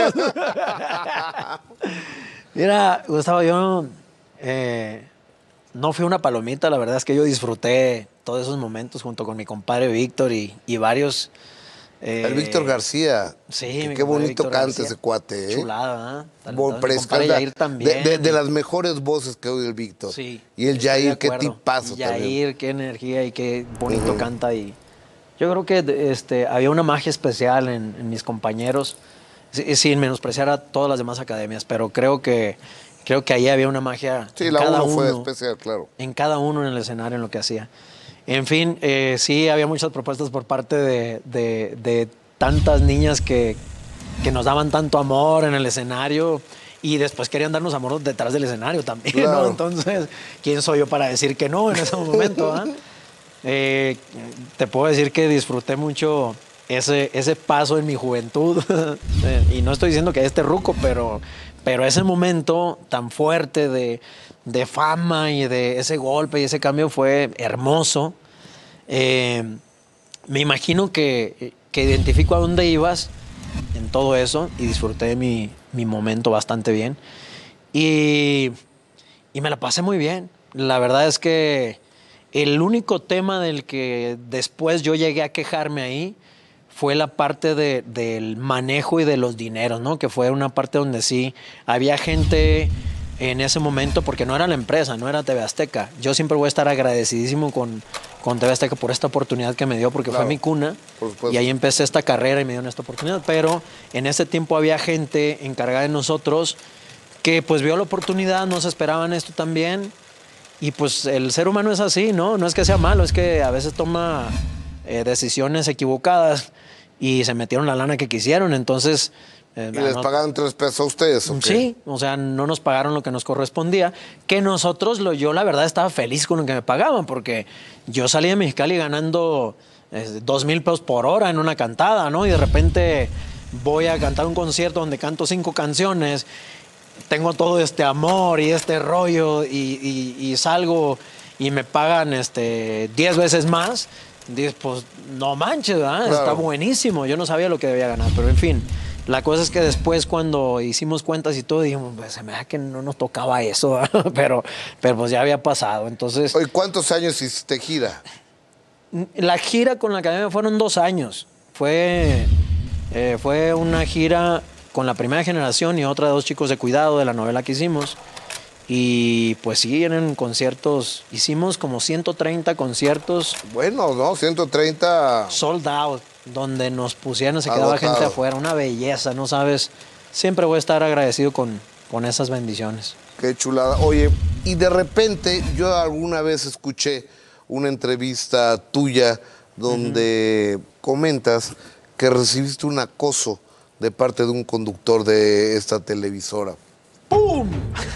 Mira, Gustavo, yo eh, no fui una palomita, la verdad es que yo disfruté todos esos momentos junto con mi compadre Víctor y, y varios... Eh, El Víctor García. Sí, que mi qué compadre bonito Víctor canta García. ese cuate, ¿eh? Chulada, ¿eh? Bo- Talentoso. Mi pero es compadre que Yair de, también. de- de las mejores voces que oye el Víctor. Sí. Y el estoy de Yair, qué acuerdo. tipazo también. Yair, qué energía y qué bonito Ujú. canta. Y yo creo que este, había una magia especial en, en mis compañeros, sí, sin menospreciar a todas las demás academias, pero creo que, creo que ahí había una magia Sí, en la cada uno fue uno, especial, claro. en cada uno en el escenario, en lo que hacía. En fin, eh, sí, había muchas propuestas por parte de, de, de tantas niñas que, que nos daban tanto amor en el escenario y después querían darnos amor detrás del escenario también, Claro. ¿no? Entonces, ¿quién soy yo para decir que no en ese momento? ¿Ah? Eh, te puedo decir que disfruté mucho ese, ese paso en mi juventud. Y no estoy diciendo que este ruco, pero, pero ese momento tan fuerte de, de fama y de ese golpe y ese cambio fue hermoso. Eh, me imagino que, que identifico a dónde ibas en todo eso y disfruté mi, mi momento bastante bien. Y, y me la pasé muy bien. La verdad es que el único tema del que después yo llegué a quejarme ahí fue la parte de, del manejo y de los dineros, ¿no? Que fue una parte donde sí había gente en ese momento, porque no era la empresa, no era T V Azteca. Yo siempre voy a estar agradecidísimo con, con T V Azteca por esta oportunidad que me dio, porque Claro, fue mi cuna. por supuesto. Y ahí empecé esta carrera y me dieron esta oportunidad. Pero en ese tiempo había gente encargada de nosotros que pues vio la oportunidad, no se esperaban esto también. Y pues el ser humano es así, ¿no? No es que sea malo, es que a veces toma eh, decisiones equivocadas y se metieron la lana que quisieron. Entonces... Eh, ¿Y les no, pagaron tres pesos a ustedes? ¿O qué? sí, o sea, no nos pagaron lo que nos correspondía. Que nosotros, lo, yo la verdad estaba feliz con lo que me pagaban, porque yo salí de Mexicali ganando eh, dos mil pesos por hora en una cantada, ¿no? Y de repente voy a cantar un concierto donde canto cinco canciones, tengo todo este amor y este rollo y, y, y salgo y me pagan este diez veces más. Dices, pues no manches, ¿verdad? Claro. Está buenísimo. Yo no sabía lo que debía ganar, pero en fin. La cosa es que después cuando hicimos cuentas y todo, dijimos, pues se me da que no nos tocaba eso, pero, pero pues ya había pasado. Entonces, Oye, ¿cuántos años hiciste gira? la gira con la academia fueron dos años. Fue, eh, fue una gira con la primera generación y otra de dos chicos de cuidado de la novela que hicimos. Y pues sí, eran conciertos, hicimos como ciento treinta conciertos Bueno, ¿no? ciento treinta. sold out, donde nos pusieron, se Agotado. quedaba gente afuera, una belleza, no sabes, siempre voy a estar agradecido con, con esas bendiciones. Qué chulada. Oye, y de repente yo alguna vez escuché una entrevista tuya donde uh-huh. comentas que recibiste un acoso de parte de un conductor de esta televisora. ¡Pum!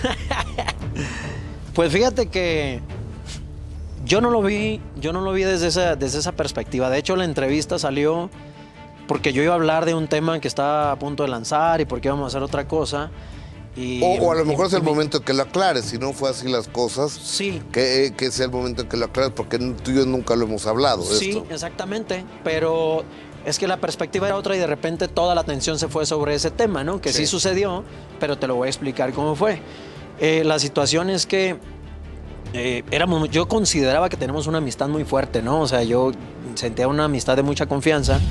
Pues fíjate que yo no lo vi, yo no lo vi desde esa, desde esa perspectiva. De hecho, la entrevista salió porque yo iba a hablar de un tema que estaba a punto de lanzar y porque íbamos a hacer otra cosa. Y, o, o a lo mejor y, es el y, momento que lo aclares, si no fue así las cosas. Sí. Que, que sea el momento en que lo aclares, porque tú y yo nunca lo hemos hablado. Sí, esto. exactamente. Pero es que la perspectiva era otra y de repente toda la atención se fue sobre ese tema, ¿no? Que sí, sí sucedió, pero te lo voy a explicar cómo fue. Eh, la situación es que eh, éramos, yo consideraba que tenemos una amistad muy fuerte, ¿no? O sea, yo sentía una amistad de mucha confianza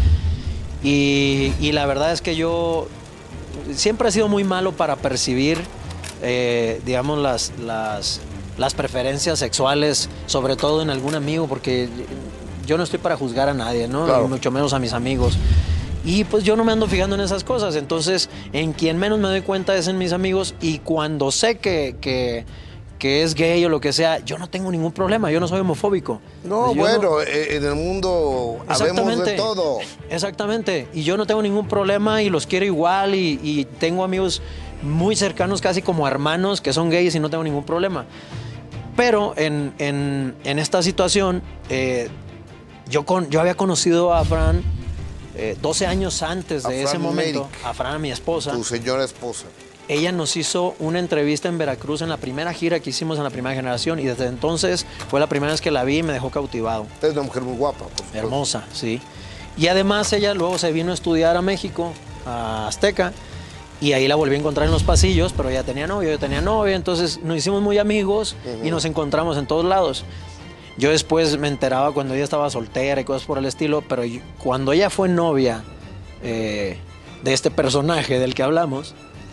y, y la verdad es que yo siempre he sido muy malo para percibir, eh, digamos, las, las, las preferencias sexuales, sobre todo en algún amigo, porque yo no estoy para juzgar a nadie, ¿no? Claro. Y mucho menos a mis amigos. Y pues yo no me ando fijando en esas cosas. Entonces, en quien menos me doy cuenta es en mis amigos. Y cuando sé que, que, que es gay o lo que sea, yo no tengo ningún problema. Yo no soy homofóbico. No, pues bueno, no... en el mundo habemos de todo. Exactamente. Y yo no tengo ningún problema y los quiero igual. Y, y tengo amigos muy cercanos, casi como hermanos, que son gays y no tengo ningún problema. Pero en, en, en esta situación, eh, yo, con, yo había conocido a Fran eh, doce años antes de ese momento. Merrick, a Fran, mi esposa. Tu señora esposa. Ella nos hizo una entrevista en Veracruz en la primera gira que hicimos en la primera generación y desde entonces fue la primera vez que la vi y me dejó cautivado. Es una mujer muy guapa, por supuesto. Hermosa, sí. Y además ella luego se vino a estudiar a México, a Azteca, y ahí la volví a encontrar en los pasillos, pero ella tenía novio, yo tenía novia, entonces nos hicimos muy amigos uh-huh. y nos encontramos en todos lados. Yo después me enteraba cuando ella estaba soltera y cosas por el estilo, pero yo, cuando ella fue novia eh, de este personaje del que hablamos,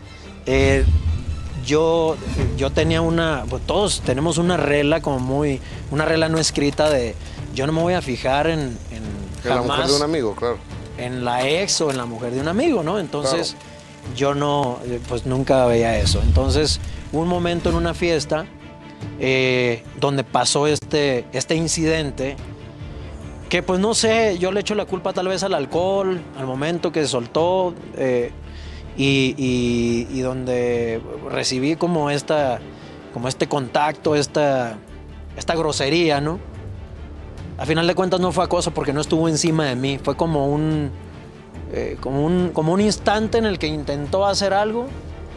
eh, yo, yo tenía una, pues todos tenemos una regla como muy, una regla no escrita de yo no me voy a fijar en, en, en jamás, la mujer de un amigo, claro. En la ex o en la mujer de un amigo, ¿no? Entonces claro. yo no, pues nunca veía eso. Entonces un momento en una fiesta Eh, donde pasó este, este incidente que pues no sé, yo le echo la culpa tal vez al alcohol, al momento que se soltó eh, y, y, y donde recibí como esta como este contacto, esta, esta grosería, ¿no? A final de cuentas no fue acoso porque no estuvo encima de mí, fue como un, eh, como un, como un instante en el que intentó hacer algo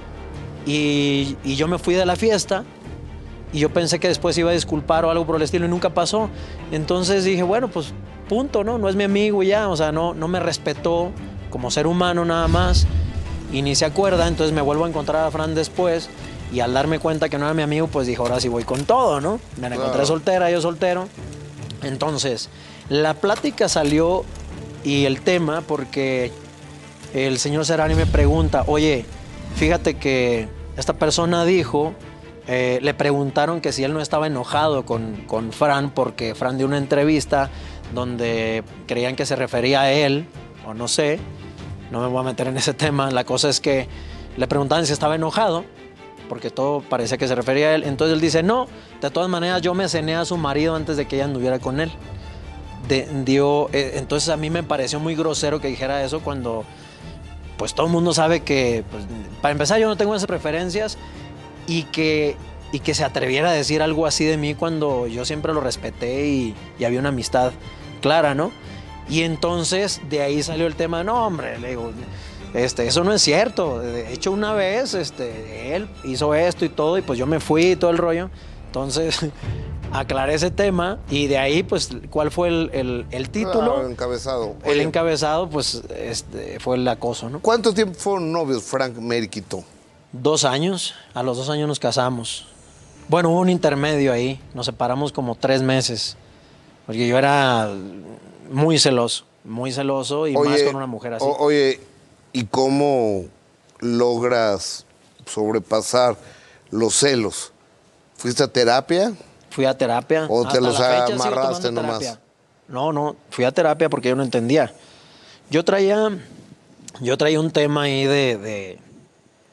y, y yo me fui de la fiesta. Y yo pensé que después iba a disculpar o algo por el estilo y nunca pasó. Entonces dije, bueno, pues punto, ¿no? No es mi amigo y ya, o sea, no, no me respetó como ser humano nada más y ni se acuerda. Entonces me vuelvo a encontrar a Fran después y al darme cuenta que no era mi amigo, pues dije, ahora sí voy con todo, ¿no? Me la encontré claro. soltera, yo soltero. Entonces, la plática salió y el tema porque el señor Serrani me pregunta, oye, fíjate que esta persona dijo... Eh, le preguntaron que si él no estaba enojado con, con Fran porque Fran dio una entrevista donde creían que se refería a él, o no sé, no me voy a meter en ese tema. La cosa es que le preguntaban si estaba enojado porque todo parecía que se refería a él. Entonces él dice, no, de todas maneras yo me cené a su marido antes de que ella anduviera con él. De, dio, eh, entonces a mí me pareció muy grosero que dijera eso cuando pues todo el mundo sabe que, pues, para empezar yo no tengo esas preferencias. Y que, y que se atreviera a decir algo así de mí cuando yo siempre lo respeté y, y había una amistad clara, ¿no? Y entonces de ahí salió el tema, no, hombre, le digo, este, eso no es cierto. De hecho, una vez este, él hizo esto y todo, y pues yo me fui y todo el rollo. Entonces, aclaré ese tema y de ahí, pues, ¿cuál fue el, el, el título? Claro, el encabezado. Oye, el encabezado, pues, este, fue el acoso, ¿no? ¿Cuánto tiempo fueron novios Frank Merrick y tú? Dos años, a los dos años nos casamos. Bueno, hubo un intermedio ahí, nos separamos como tres meses, porque yo era muy celoso, muy celoso y oye, más con una mujer así. O, oye, ¿y cómo logras sobrepasar los celos? ¿Fuiste a terapia? Fui a terapia. ¿O te Hasta los la fecha amarraste nomás? No, no, fui a terapia porque yo no entendía. Yo traía, yo traía un tema ahí de... de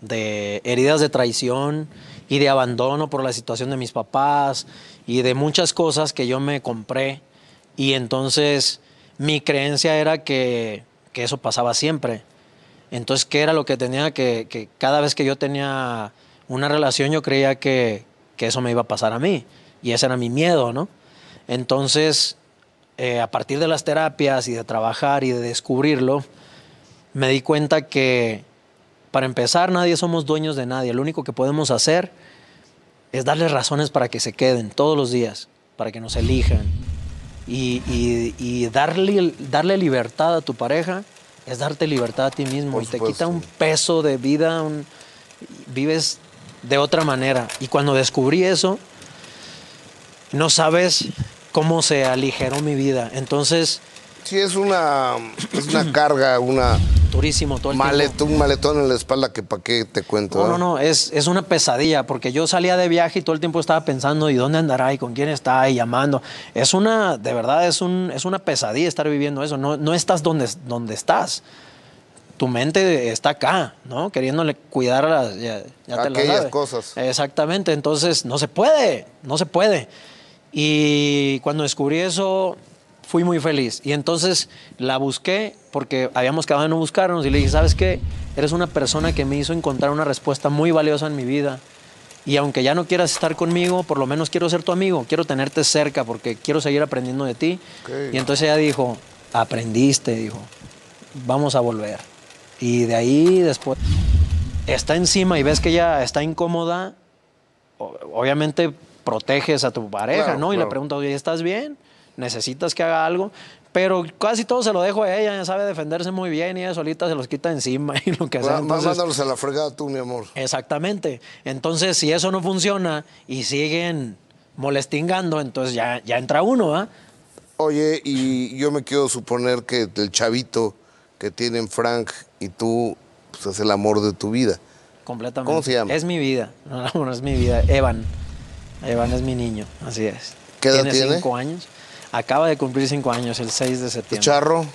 de heridas de traición y de abandono por la situación de mis papás y de muchas cosas que yo me compré. Y entonces mi creencia era que, que eso pasaba siempre. Entonces, ¿qué era lo que tenía? Que, que cada vez que yo tenía una relación, yo creía que, que eso me iba a pasar a mí. Y ese era mi miedo, ¿no? Entonces, eh, a partir de las terapias y de trabajar y de descubrirlo, me di cuenta que, para empezar, nadie somos dueños de nadie. Lo único que podemos hacer es darles razones para que se queden todos los días, para que nos elijan. Y, y, y darle, darle libertad a tu pareja es darte libertad a ti mismo. Por y te supuesto. Quita un peso de vida, un, vives de otra manera. Y cuando descubrí eso, no sabes cómo se aligeró mi vida. Entonces... Sí, es una, es una carga, una... Durísimo todo el maletón, tiempo. Un maletón en la espalda que para qué te cuento. No, ¿eh? no, no, es, es una pesadilla, porque yo salía de viaje y todo el tiempo estaba pensando, ¿y dónde andará? ¿Y con quién está? Y llamando. Es una, de verdad, es, un, es una pesadilla estar viviendo eso. No, no estás donde, donde estás. Tu mente está acá, ¿no? Queriéndole cuidar a las... Ya, ya te aquellas sabes. cosas. Exactamente, entonces no se puede, no se puede. Y cuando descubrí eso, fui muy feliz. Y entonces la busqué, porque habíamos quedado en no buscarnos, y le dije, ¿sabes qué? Eres una persona que me hizo encontrar una respuesta muy valiosa en mi vida. Y aunque ya no quieras estar conmigo, por lo menos quiero ser tu amigo, quiero tenerte cerca, porque quiero seguir aprendiendo de ti. Okay. Y entonces ella dijo, aprendiste, dijo, vamos a volver. Y de ahí después está encima y ves que ella está incómoda, obviamente proteges a tu pareja, claro, ¿no? Y claro. Le preguntas, oye, ¿estás bien? ¿Necesitas que haga algo? Pero casi todo se lo dejo a ella, ella sabe defenderse muy bien y ella solita se los quita encima y lo que sea. Entonces, mándalos a la fregada tú, mi amor. Exactamente. Entonces, si eso no funciona y siguen molestingando, entonces ya, ya entra uno, ¿ah? ¿eh? Oye, y yo me quiero suponer que el chavito que tienen Frank y tú, pues es el amor de tu vida. Completamente. ¿Cómo se llama? Es mi vida, no, no es mi vida, Evan. Evan es mi niño, así es. ¿Qué edad tiene? Tiene cinco años. Acaba de cumplir cinco años, el seis de septiembre. ¿Charro?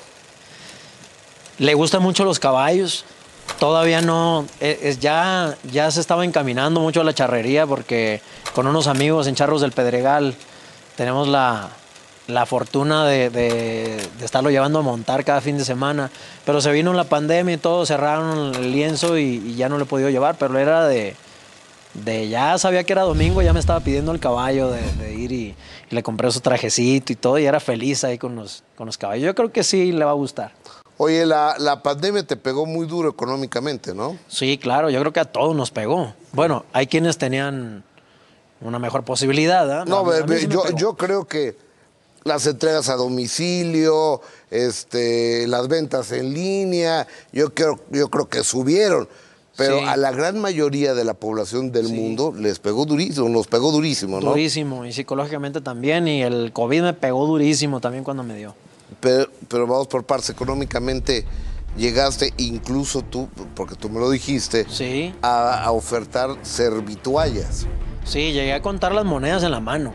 Le gustan mucho los caballos. Todavía no, es, ya, ya se estaba encaminando mucho a la charrería porque con unos amigos en Charros del Pedregal tenemos la, la fortuna de, de, de estarlo llevando a montar cada fin de semana. Pero se vino la pandemia y todo, cerraron el lienzo y, y ya no lo he podido llevar, pero era de... de ya sabía que era domingo, ya me estaba pidiendo el caballo de, de ir y, y le compré su trajecito y todo y era feliz ahí con los, con los caballos. Yo creo que sí le va a gustar. Oye, la, la pandemia te pegó muy duro económicamente, ¿no? Sí, claro, yo creo que a todos nos pegó. Bueno, hay quienes tenían una mejor posibilidad, ¿eh? No, a mí, a mí sí yo, yo creo que las entregas a domicilio, este, las ventas en línea, yo creo, yo creo que subieron. Pero sí. A la gran mayoría de la población del sí. mundo les pegó durísimo, nos pegó durísimo, ¿no? Durísimo, y psicológicamente también, y el COVID me pegó durísimo también cuando me dio. Pero, pero vamos por partes, económicamente llegaste incluso tú, porque tú me lo dijiste, sí. a, a ofertar servituallas. Sí, llegué a contar las monedas en la mano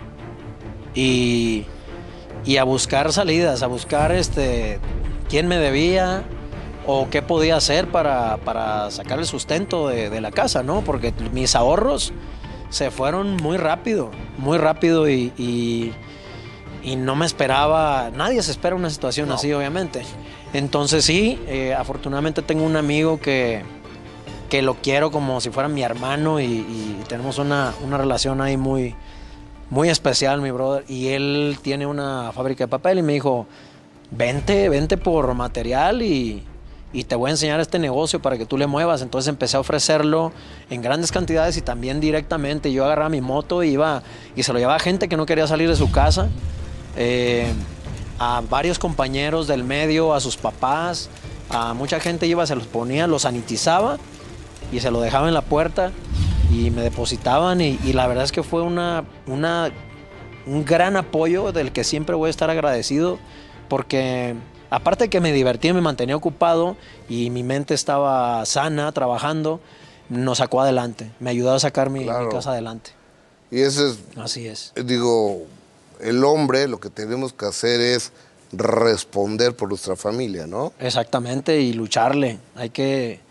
y, y a buscar salidas, a buscar este, quién me debía, o qué podía hacer para, para sacar el sustento de, de la casa, ¿no? Porque mis ahorros se fueron muy rápido, muy rápido y, y, y no me esperaba, nadie se espera una situación no. así, obviamente. Entonces sí, eh, afortunadamente tengo un amigo que, que lo quiero como si fuera mi hermano y, y tenemos una, una relación ahí muy, muy especial, mi brother. Y él tiene una fábrica de papel y me dijo, vente, vente por material y... y te voy a enseñar este negocio para que tú le muevas. Entonces empecé a ofrecerlo en grandes cantidades y también directamente. Yo agarraba mi moto y iba y se lo llevaba a gente que no quería salir de su casa, eh, a varios compañeros del medio, a sus papás, a mucha gente iba, se los ponía, los sanitizaba y se lo dejaba en la puerta y me depositaban y, y la verdad es que fue una, una, un gran apoyo del que siempre voy a estar agradecido porque... aparte de que me divertía, me mantenía ocupado y mi mente estaba sana, trabajando, nos sacó adelante. Me ayudó a sacar mi, claro. mi casa adelante. Y eso es... Así es. Digo, el hombre lo que tenemos que hacer es responder por nuestra familia, ¿no? Exactamente, y lucharle. Hay que...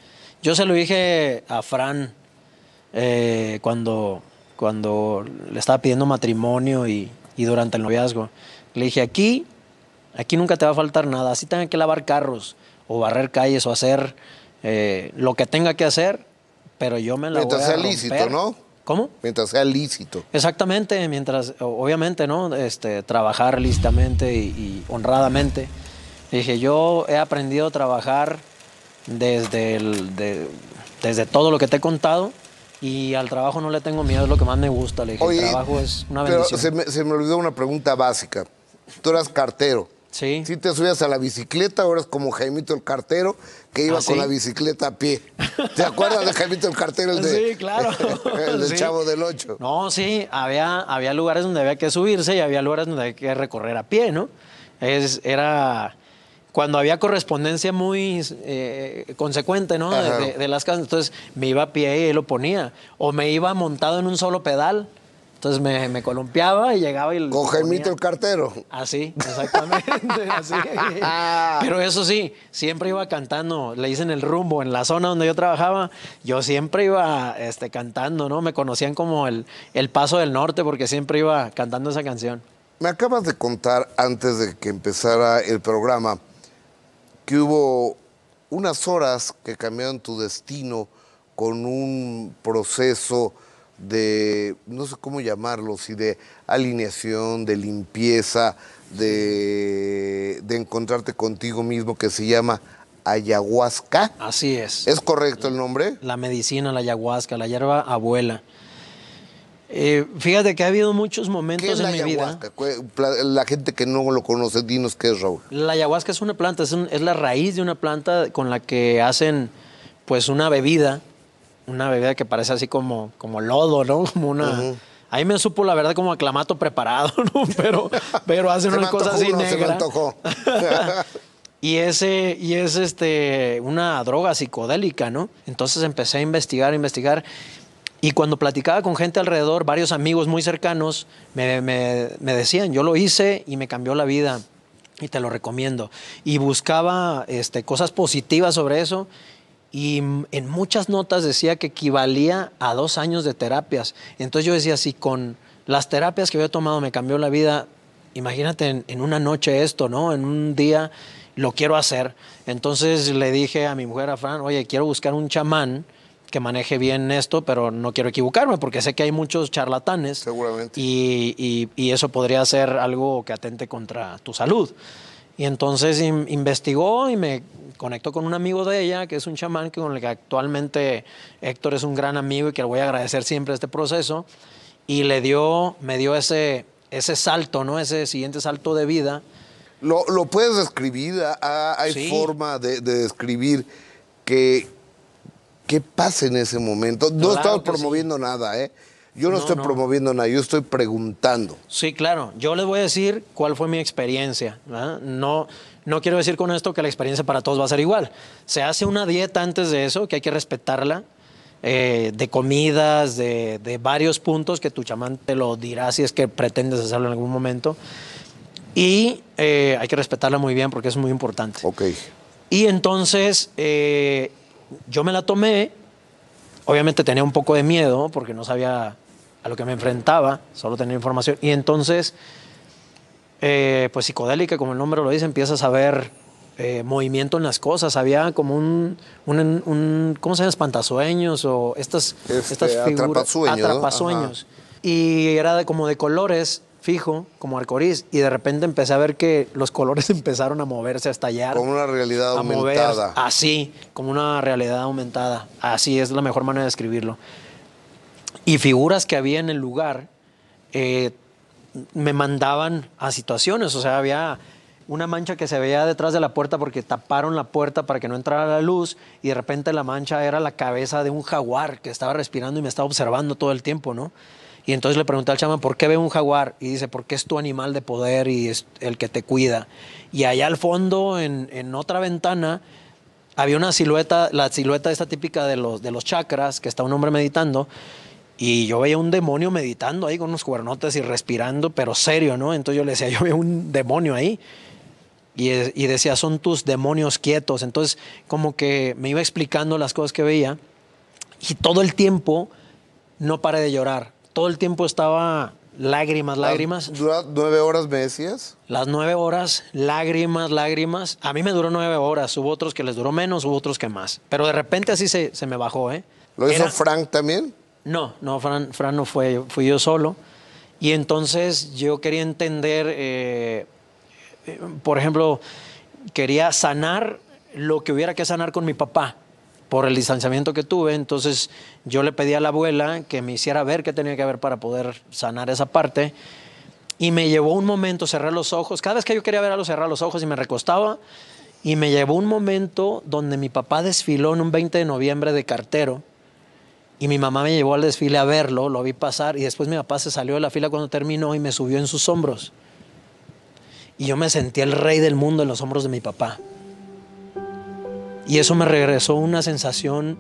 Yo se lo dije a Fran eh, cuando, cuando le estaba pidiendo matrimonio y, y durante el noviazgo. Le dije, aquí, aquí nunca te va a faltar nada. Así tengan que lavar carros o barrer calles o hacer eh, lo que tenga que hacer, pero yo me la Mientras voy a sea romper. lícito, ¿no? ¿Cómo? Mientras sea lícito. Exactamente, mientras, obviamente, ¿no? Este, trabajar lícitamente y, y honradamente. Dije, yo he aprendido a trabajar desde, el, de, desde todo lo que te he contado y al trabajo no le tengo miedo, es lo que más me gusta. Le dije, Oye, el trabajo es una pero bendición. se me, se me olvidó una pregunta básica. Tú eras cartero. Sí. ¿Sí te subías a la bicicleta o eras como Jaimito el cartero que iba ¿Ah, sí? con la bicicleta a pie? ¿Te acuerdas de Jaimito el cartero? El de, Sí, claro. el del Sí. Chavo del Ocho. No, sí, había, había lugares donde había que subirse y había lugares donde había que recorrer a pie, ¿no? Es, era cuando había correspondencia muy eh, consecuente, ¿no? De, de, de las casas, entonces me iba a pie y lo ponía. O me iba montado en un solo pedal. Entonces me, me columpiaba y llegaba y... Con Jaimito el cartero. Así, exactamente, así. Pero eso sí, siempre iba cantando, le dicen el rumbo, en la zona donde yo trabajaba, yo siempre iba este, cantando, ¿no? Me conocían como el, el Paso del Norte porque siempre iba cantando esa canción. Me acabas de contar, antes de que empezara el programa, que hubo unas horas que cambiaron tu destino con un proceso de, no sé cómo llamarlo, si de alineación, de limpieza, de, de encontrarte contigo mismo, que se llama ayahuasca. Así es. ¿Es correcto el nombre? La medicina, la ayahuasca, la hierba abuela. Eh, fíjate que ha habido muchos momentos ¿Qué es la en mi vida. ayahuasca? La gente que no lo conoce, dinos qué es, Raúl. La ayahuasca es una planta, es, un, es la raíz de una planta con la que hacen pues una bebida, una bebida que parece así como, como lodo, ¿no? Como una... Uh-huh. Ahí me supo, la verdad, como a clamato preparado, ¿no? Pero, pero hacen una cosa así uno, negra. Se me antojó. Y, ese, y es este, una droga psicodélica, ¿no? Entonces empecé a investigar, a investigar. Y cuando platicaba con gente alrededor, varios amigos muy cercanos, me, me, me decían, yo lo hice y me cambió la vida y te lo recomiendo. Y buscaba este, cosas positivas sobre eso. Y en muchas notas decía que equivalía a dos años de terapias. Entonces yo decía, si con las terapias que había tomado me cambió la vida, imagínate en, en una noche esto, ¿no? En un día lo quiero hacer. Entonces le dije a mi mujer, a Fran, oye, quiero buscar un chamán que maneje bien esto, pero no quiero equivocarme porque sé que hay muchos charlatanes. Seguramente. Y, y, y eso podría ser algo que atente contra tu salud. Y entonces in, investigó y me conectó con un amigo de ella, que es un chamán con el que actualmente Héctor es un gran amigo y que le voy a agradecer siempre este proceso. Y le dio, me dio ese, ese salto, ¿no? Ese siguiente salto de vida. ¿Lo, lo puedes describir? ¿Hay sí. forma de, de describir qué, qué pasa en ese momento? No claro estamos promoviendo sí. nada, ¿eh? Yo no, no estoy no. promoviendo nada, yo estoy preguntando. Sí, claro. Yo les voy a decir cuál fue mi experiencia. ¿verdad? No, no quiero decir con esto que la experiencia para todos va a ser igual. Se hace una dieta antes de eso, que hay que respetarla, eh, de comidas, de, de varios puntos, que tu chamán te lo dirá si es que pretendes hacerlo en algún momento. Y eh, hay que respetarla muy bien porque es muy importante. Ok. Y entonces eh, yo me la tomé. Obviamente tenía un poco de miedo porque no sabía a lo que me enfrentaba, solo tenía información. Y entonces, eh, pues psicodélica, como el nombre lo dice, empiezas a ver eh, movimiento en las cosas. Había como un, un, un ¿cómo se llama? Espantasueños o estas, este, estas figuras. Atrapasueños. Atrapasueños. ¿no? Y era de, como de colores fijo, como arcoíris, y de repente empecé a ver que los colores empezaron a moverse, a estallar. Como una realidad a aumentada. Mover, así, como una realidad aumentada. Así es la mejor manera de describirlo. Y figuras que había en el lugar eh, me mandaban a situaciones. O sea, había una mancha que se veía detrás de la puerta porque taparon la puerta para que no entrara la luz, y de repente la mancha era la cabeza de un jaguar que estaba respirando y me estaba observando todo el tiempo, ¿no? Y entonces le pregunté al chamán, ¿por qué ve un jaguar? Y dice, porque es tu animal de poder y es el que te cuida. Y allá al fondo, en, en otra ventana, había una silueta, la silueta esta típica de los, de los chakras, que está un hombre meditando, y yo veía un demonio meditando ahí con unos cuernotes y respirando, pero serio, ¿no? Entonces yo le decía, yo veo un demonio ahí. Y, y decía, son tus demonios quietos. Entonces, como que me iba explicando las cosas que veía. Y todo el tiempo no paré de llorar. Todo el tiempo estaba lágrimas, lágrimas. ¿Duró nueve horas, me decías? Las nueve horas, lágrimas, lágrimas. A mí me duró nueve horas. Hubo otros que les duró menos, hubo otros que más. Pero de repente así se, se me bajó, ¿eh? ¿Lo hizo Era... Frank también? No, no, Fran, Fran no fue, fui yo solo. Y entonces yo quería entender, eh, por ejemplo, quería sanar lo que hubiera que sanar con mi papá por el distanciamiento que tuve. Entonces yo le pedí a la abuela que me hiciera ver qué tenía que ver para poder sanar esa parte. Y me llevó un momento, cerré los ojos. Cada vez que yo quería ver algo, cerraba los ojos y me recostaba. Y me llevó un momento donde mi papá desfiló en un veinte de noviembre de cartero. Y mi mamá me llevó al desfile a verlo, lo vi pasar. Y después mi papá se salió de la fila cuando terminó y me subió en sus hombros. Y yo me sentí el rey del mundo en los hombros de mi papá. Y eso me regresó una sensación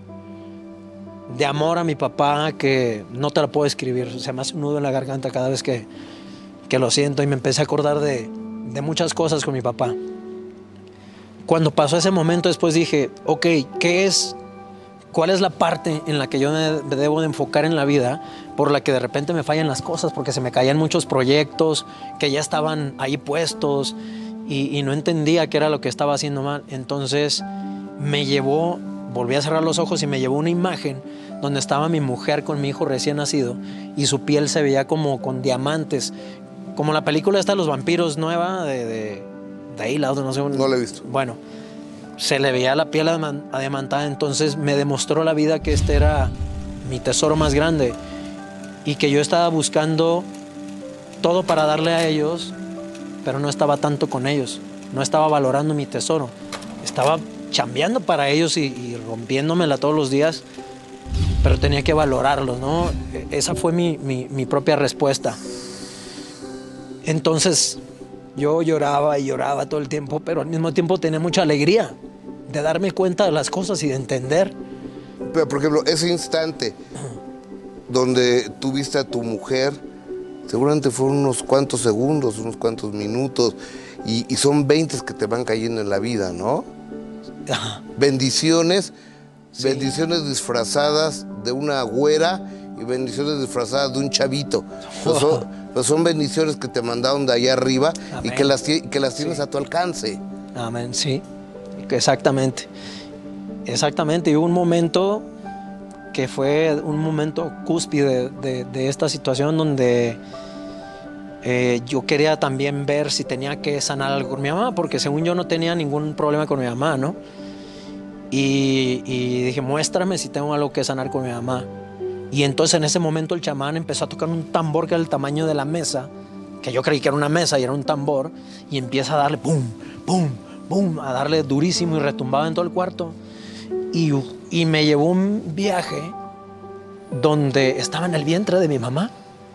de amor a mi papá que no te la puedo escribir. Se me hace un nudo en la garganta cada vez que, que lo siento. Y me empecé a acordar de, de muchas cosas con mi papá. Cuando pasó ese momento, después dije, ok, ¿qué es? ¿Cuál es la parte en la que yo me debo de enfocar en la vida por la que de repente me fallan las cosas? Porque se me caían muchos proyectos que ya estaban ahí puestos y, y no entendía qué era lo que estaba haciendo mal. Entonces me llevó, volví a cerrar los ojos y me llevó una imagen donde estaba mi mujer con mi hijo recién nacido y su piel se veía como con diamantes, como la película esta de los vampiros nueva de, de, de ahí, la otra, no sé. No la he visto. Bueno, se le veía la piel adiamantada. Entonces me demostró la vida que este era mi tesoro más grande y que yo estaba buscando todo para darle a ellos, pero no estaba tanto con ellos, no estaba valorando mi tesoro, estaba chambeando para ellos y, y rompiéndomela todos los días, pero tenía que valorarlos, ¿no? Esa fue mi, mi, mi propia respuesta. Entonces yo lloraba y lloraba todo el tiempo, pero al mismo tiempo tenía mucha alegría de darme cuenta de las cosas y de entender. Pero, por ejemplo, ese instante donde tú viste a tu mujer, seguramente fueron unos cuantos segundos, unos cuantos minutos, y, y son veinte que te van cayendo en la vida, ¿no? Ajá. Bendiciones, Sí. bendiciones disfrazadas de una güera y bendiciones disfrazadas de un chavito. Pues son, pues son bendiciones que te mandaron de allá arriba. Amén. y que las, que las tienes sí. a tu alcance. Amén, sí, exactamente. Exactamente, y hubo un momento que fue un momento cúspide de, de, de esta situación donde eh, yo quería también ver si tenía que sanar algo con mi mamá, porque según yo no tenía ningún problema con mi mamá, ¿no? Y, y dije, muéstrame si tengo algo que sanar con mi mamá. Y entonces en ese momento el chamán empezó a tocar un tambor que era el tamaño de la mesa, que yo creí que era una mesa y era un tambor, y empieza a darle pum, pum, pum, a darle durísimo y retumbaba en todo el cuarto. Y, y me llevó un viaje donde estaba en el vientre de mi mamá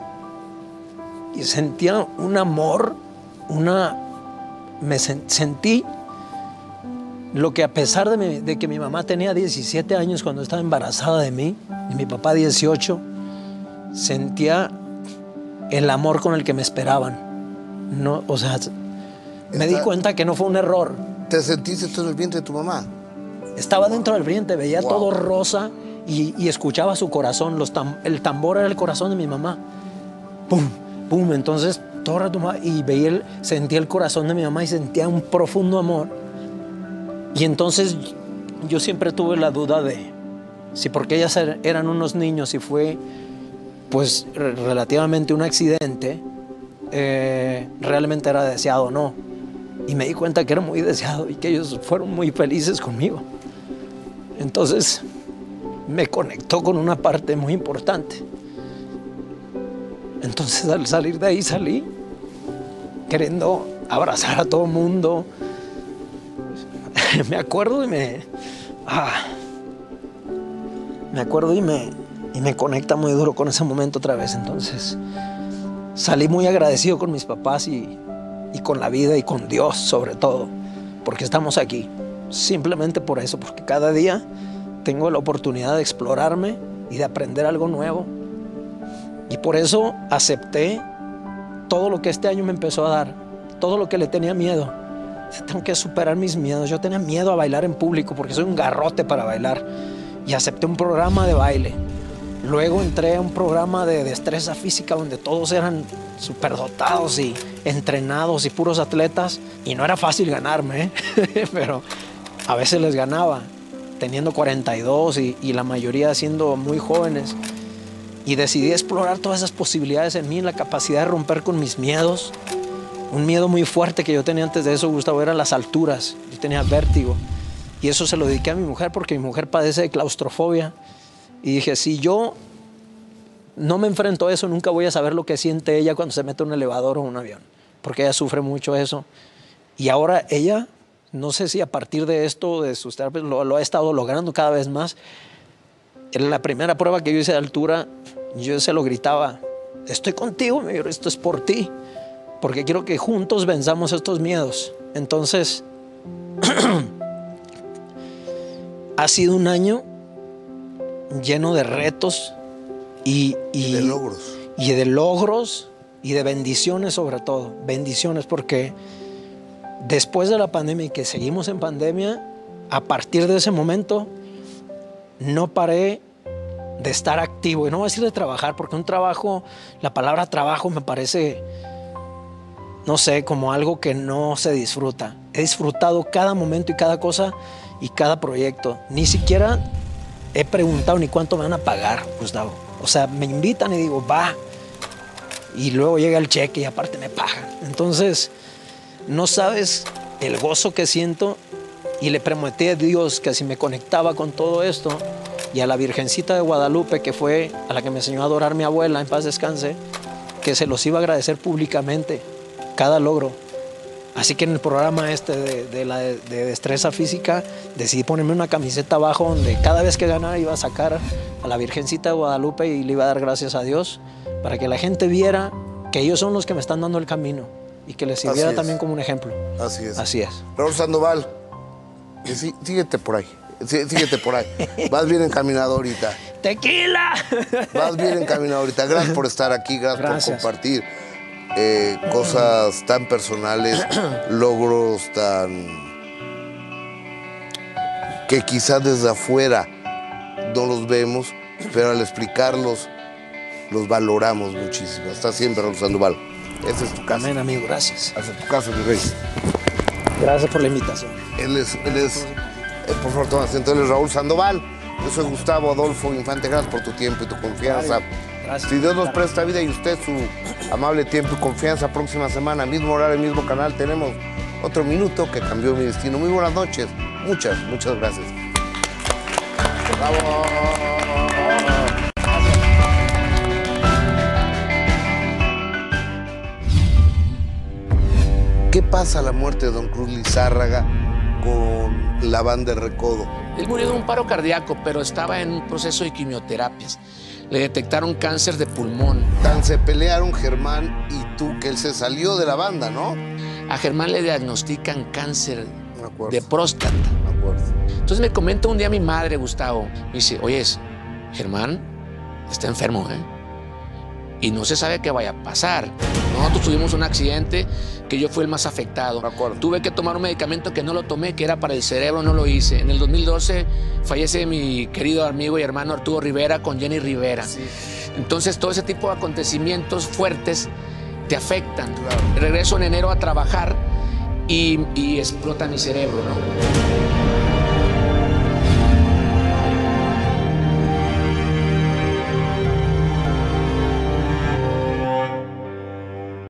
y sentía un amor, una, me sen, sentí lo que a pesar de, mi, de que mi mamá tenía diecisiete años cuando estaba embarazada de mí y mi papá dieciocho, sentía el amor con el que me esperaban. No, o sea, me di cuenta que no fue un error. ¿Te sentiste tú en el vientre de tu mamá? Estaba dentro del vientre, veía wow. todo rosa y, y escuchaba su corazón. Los tam, el tambor era el corazón de mi mamá. Pum, pum. Entonces todo retumbaba y veía el, sentía el corazón de mi mamá y sentía un profundo amor. Y entonces yo siempre tuve la duda de si porque ellas eran unos niños y fue pues relativamente un accidente, eh, realmente era deseado o no. Y me di cuenta que era muy deseado y que ellos fueron muy felices conmigo. Entonces me conectó con una parte muy importante. Entonces al salir de ahí salí queriendo abrazar a todo el mundo. Me acuerdo y me... Ah, me acuerdo y me, y me conecta muy duro con ese momento otra vez. Entonces salí muy agradecido con mis papás y, y con la vida y con Dios sobre todo, porque estamos aquí. Simplemente por eso, porque cada día tengo la oportunidad de explorarme y de aprender algo nuevo. Y por eso acepté todo lo que este año me empezó a dar, todo lo que le tenía miedo. tengo que superar mis miedos. Yo tenía miedo a bailar en público porque soy un garrote para bailar. Y acepté un programa de baile. Luego entré a un programa de destreza física donde todos eran superdotados y entrenados y puros atletas. Y no era fácil ganarme, ¿eh? Pero a veces les ganaba, teniendo cuarenta y dos y, y la mayoría siendo muy jóvenes. Y decidí explorar todas esas posibilidades en mí, la capacidad de romper con mis miedos. Un miedo muy fuerte que yo tenía antes de eso, Gustavo, eran las alturas. Yo tenía vértigo. Y eso se lo dediqué a mi mujer porque mi mujer padece de claustrofobia. Y dije, si yo no me enfrento a eso, nunca voy a saber lo que siente ella cuando se mete en un elevador o un avión. Porque ella sufre mucho eso. Y ahora ella, no sé si a partir de esto, de sus terapias, lo, lo ha estado logrando cada vez más. En la primera prueba que yo hice de altura, yo se lo gritaba, estoy contigo, mi hijo, esto es por ti. Porque quiero que juntos venzamos estos miedos. Entonces, ha sido un año lleno de retos y, y, y de logros. Y de logros y de bendiciones sobre todo. Bendiciones porque después de la pandemia y que seguimos en pandemia, a partir de ese momento no paré de estar activo. Y no voy a decir de trabajar porque un trabajo, la palabra trabajo me parece, no sé, como algo que no se disfruta. He disfrutado cada momento y cada cosa y cada proyecto. Ni siquiera he preguntado ni cuánto me van a pagar, Gustavo. O sea, me invitan y digo, va. Y luego llega el cheque y aparte me pagan. Entonces, no sabes el gozo que siento. Y le prometí a Dios que si me conectaba con todo esto y a la Virgencita de Guadalupe, que fue a la que me enseñó a adorar mi abuela, en paz descanse, que se los iba a agradecer públicamente cada logro. Así que en el programa este de, de la de, de destreza física decidí ponerme una camiseta abajo donde cada vez que ganara iba a sacar a la Virgencita de Guadalupe y le iba a dar gracias a Dios para que la gente viera que ellos son los que me están dando el camino y que les sirviera también como un ejemplo. Así es. Así es. Raúl Sandoval, sí, síguete por ahí. Sí, síguete por ahí. Vas bien encaminado ahorita. ¡Tequila! Vas bien encaminado ahorita. Gracias por estar aquí, gracias, gracias. por compartir eh, cosas tan personales, logros tan... que quizás desde afuera no los vemos, pero al explicarlos los valoramos muchísimo. Hasta siempre, Raúl Sandoval. Esa es tu casa. Amén, amigo. Gracias. Hasta tu casa, mi rey. Gracias por la invitación. Él es... Él es eh, por favor, toma asiento. Él es Raúl Sandoval. Yo soy Gustavo Adolfo Infante. Gracias por tu tiempo y tu confianza. Gracias. Si Dios nos presta vida y usted su amable tiempo y confianza, próxima semana, mismo horario, mismo canal, tenemos otro minuto que cambió mi destino. Muy buenas noches. Muchas, muchas gracias. ¡Bravo! ¿Qué pasa a la muerte de don Cruz Lizárraga con la banda El Recodo? Él murió de un paro cardíaco, pero estaba en un proceso de quimioterapias. Le detectaron cáncer de pulmón. Tan se pelearon Germán y tú, que él se salió de la banda, ¿no? A Germán le diagnostican cáncer de próstata. Me acuerdo. Entonces me comenta un día mi madre, Gustavo, me dice, oye, Germán está enfermo, ¿eh? Y no se sabe qué vaya a pasar. Nosotros tuvimos un accidente que yo fui el más afectado. Me acuerdo. Tuve que tomar un medicamento que no lo tomé, que era para el cerebro, no lo hice. En el dos mil doce fallece mi querido amigo y hermano Arturo Rivera con Jenny Rivera. Sí. Entonces todo ese tipo de acontecimientos fuertes te afectan. Claro. Regreso en enero a trabajar y, y explota mi cerebro, ¿no?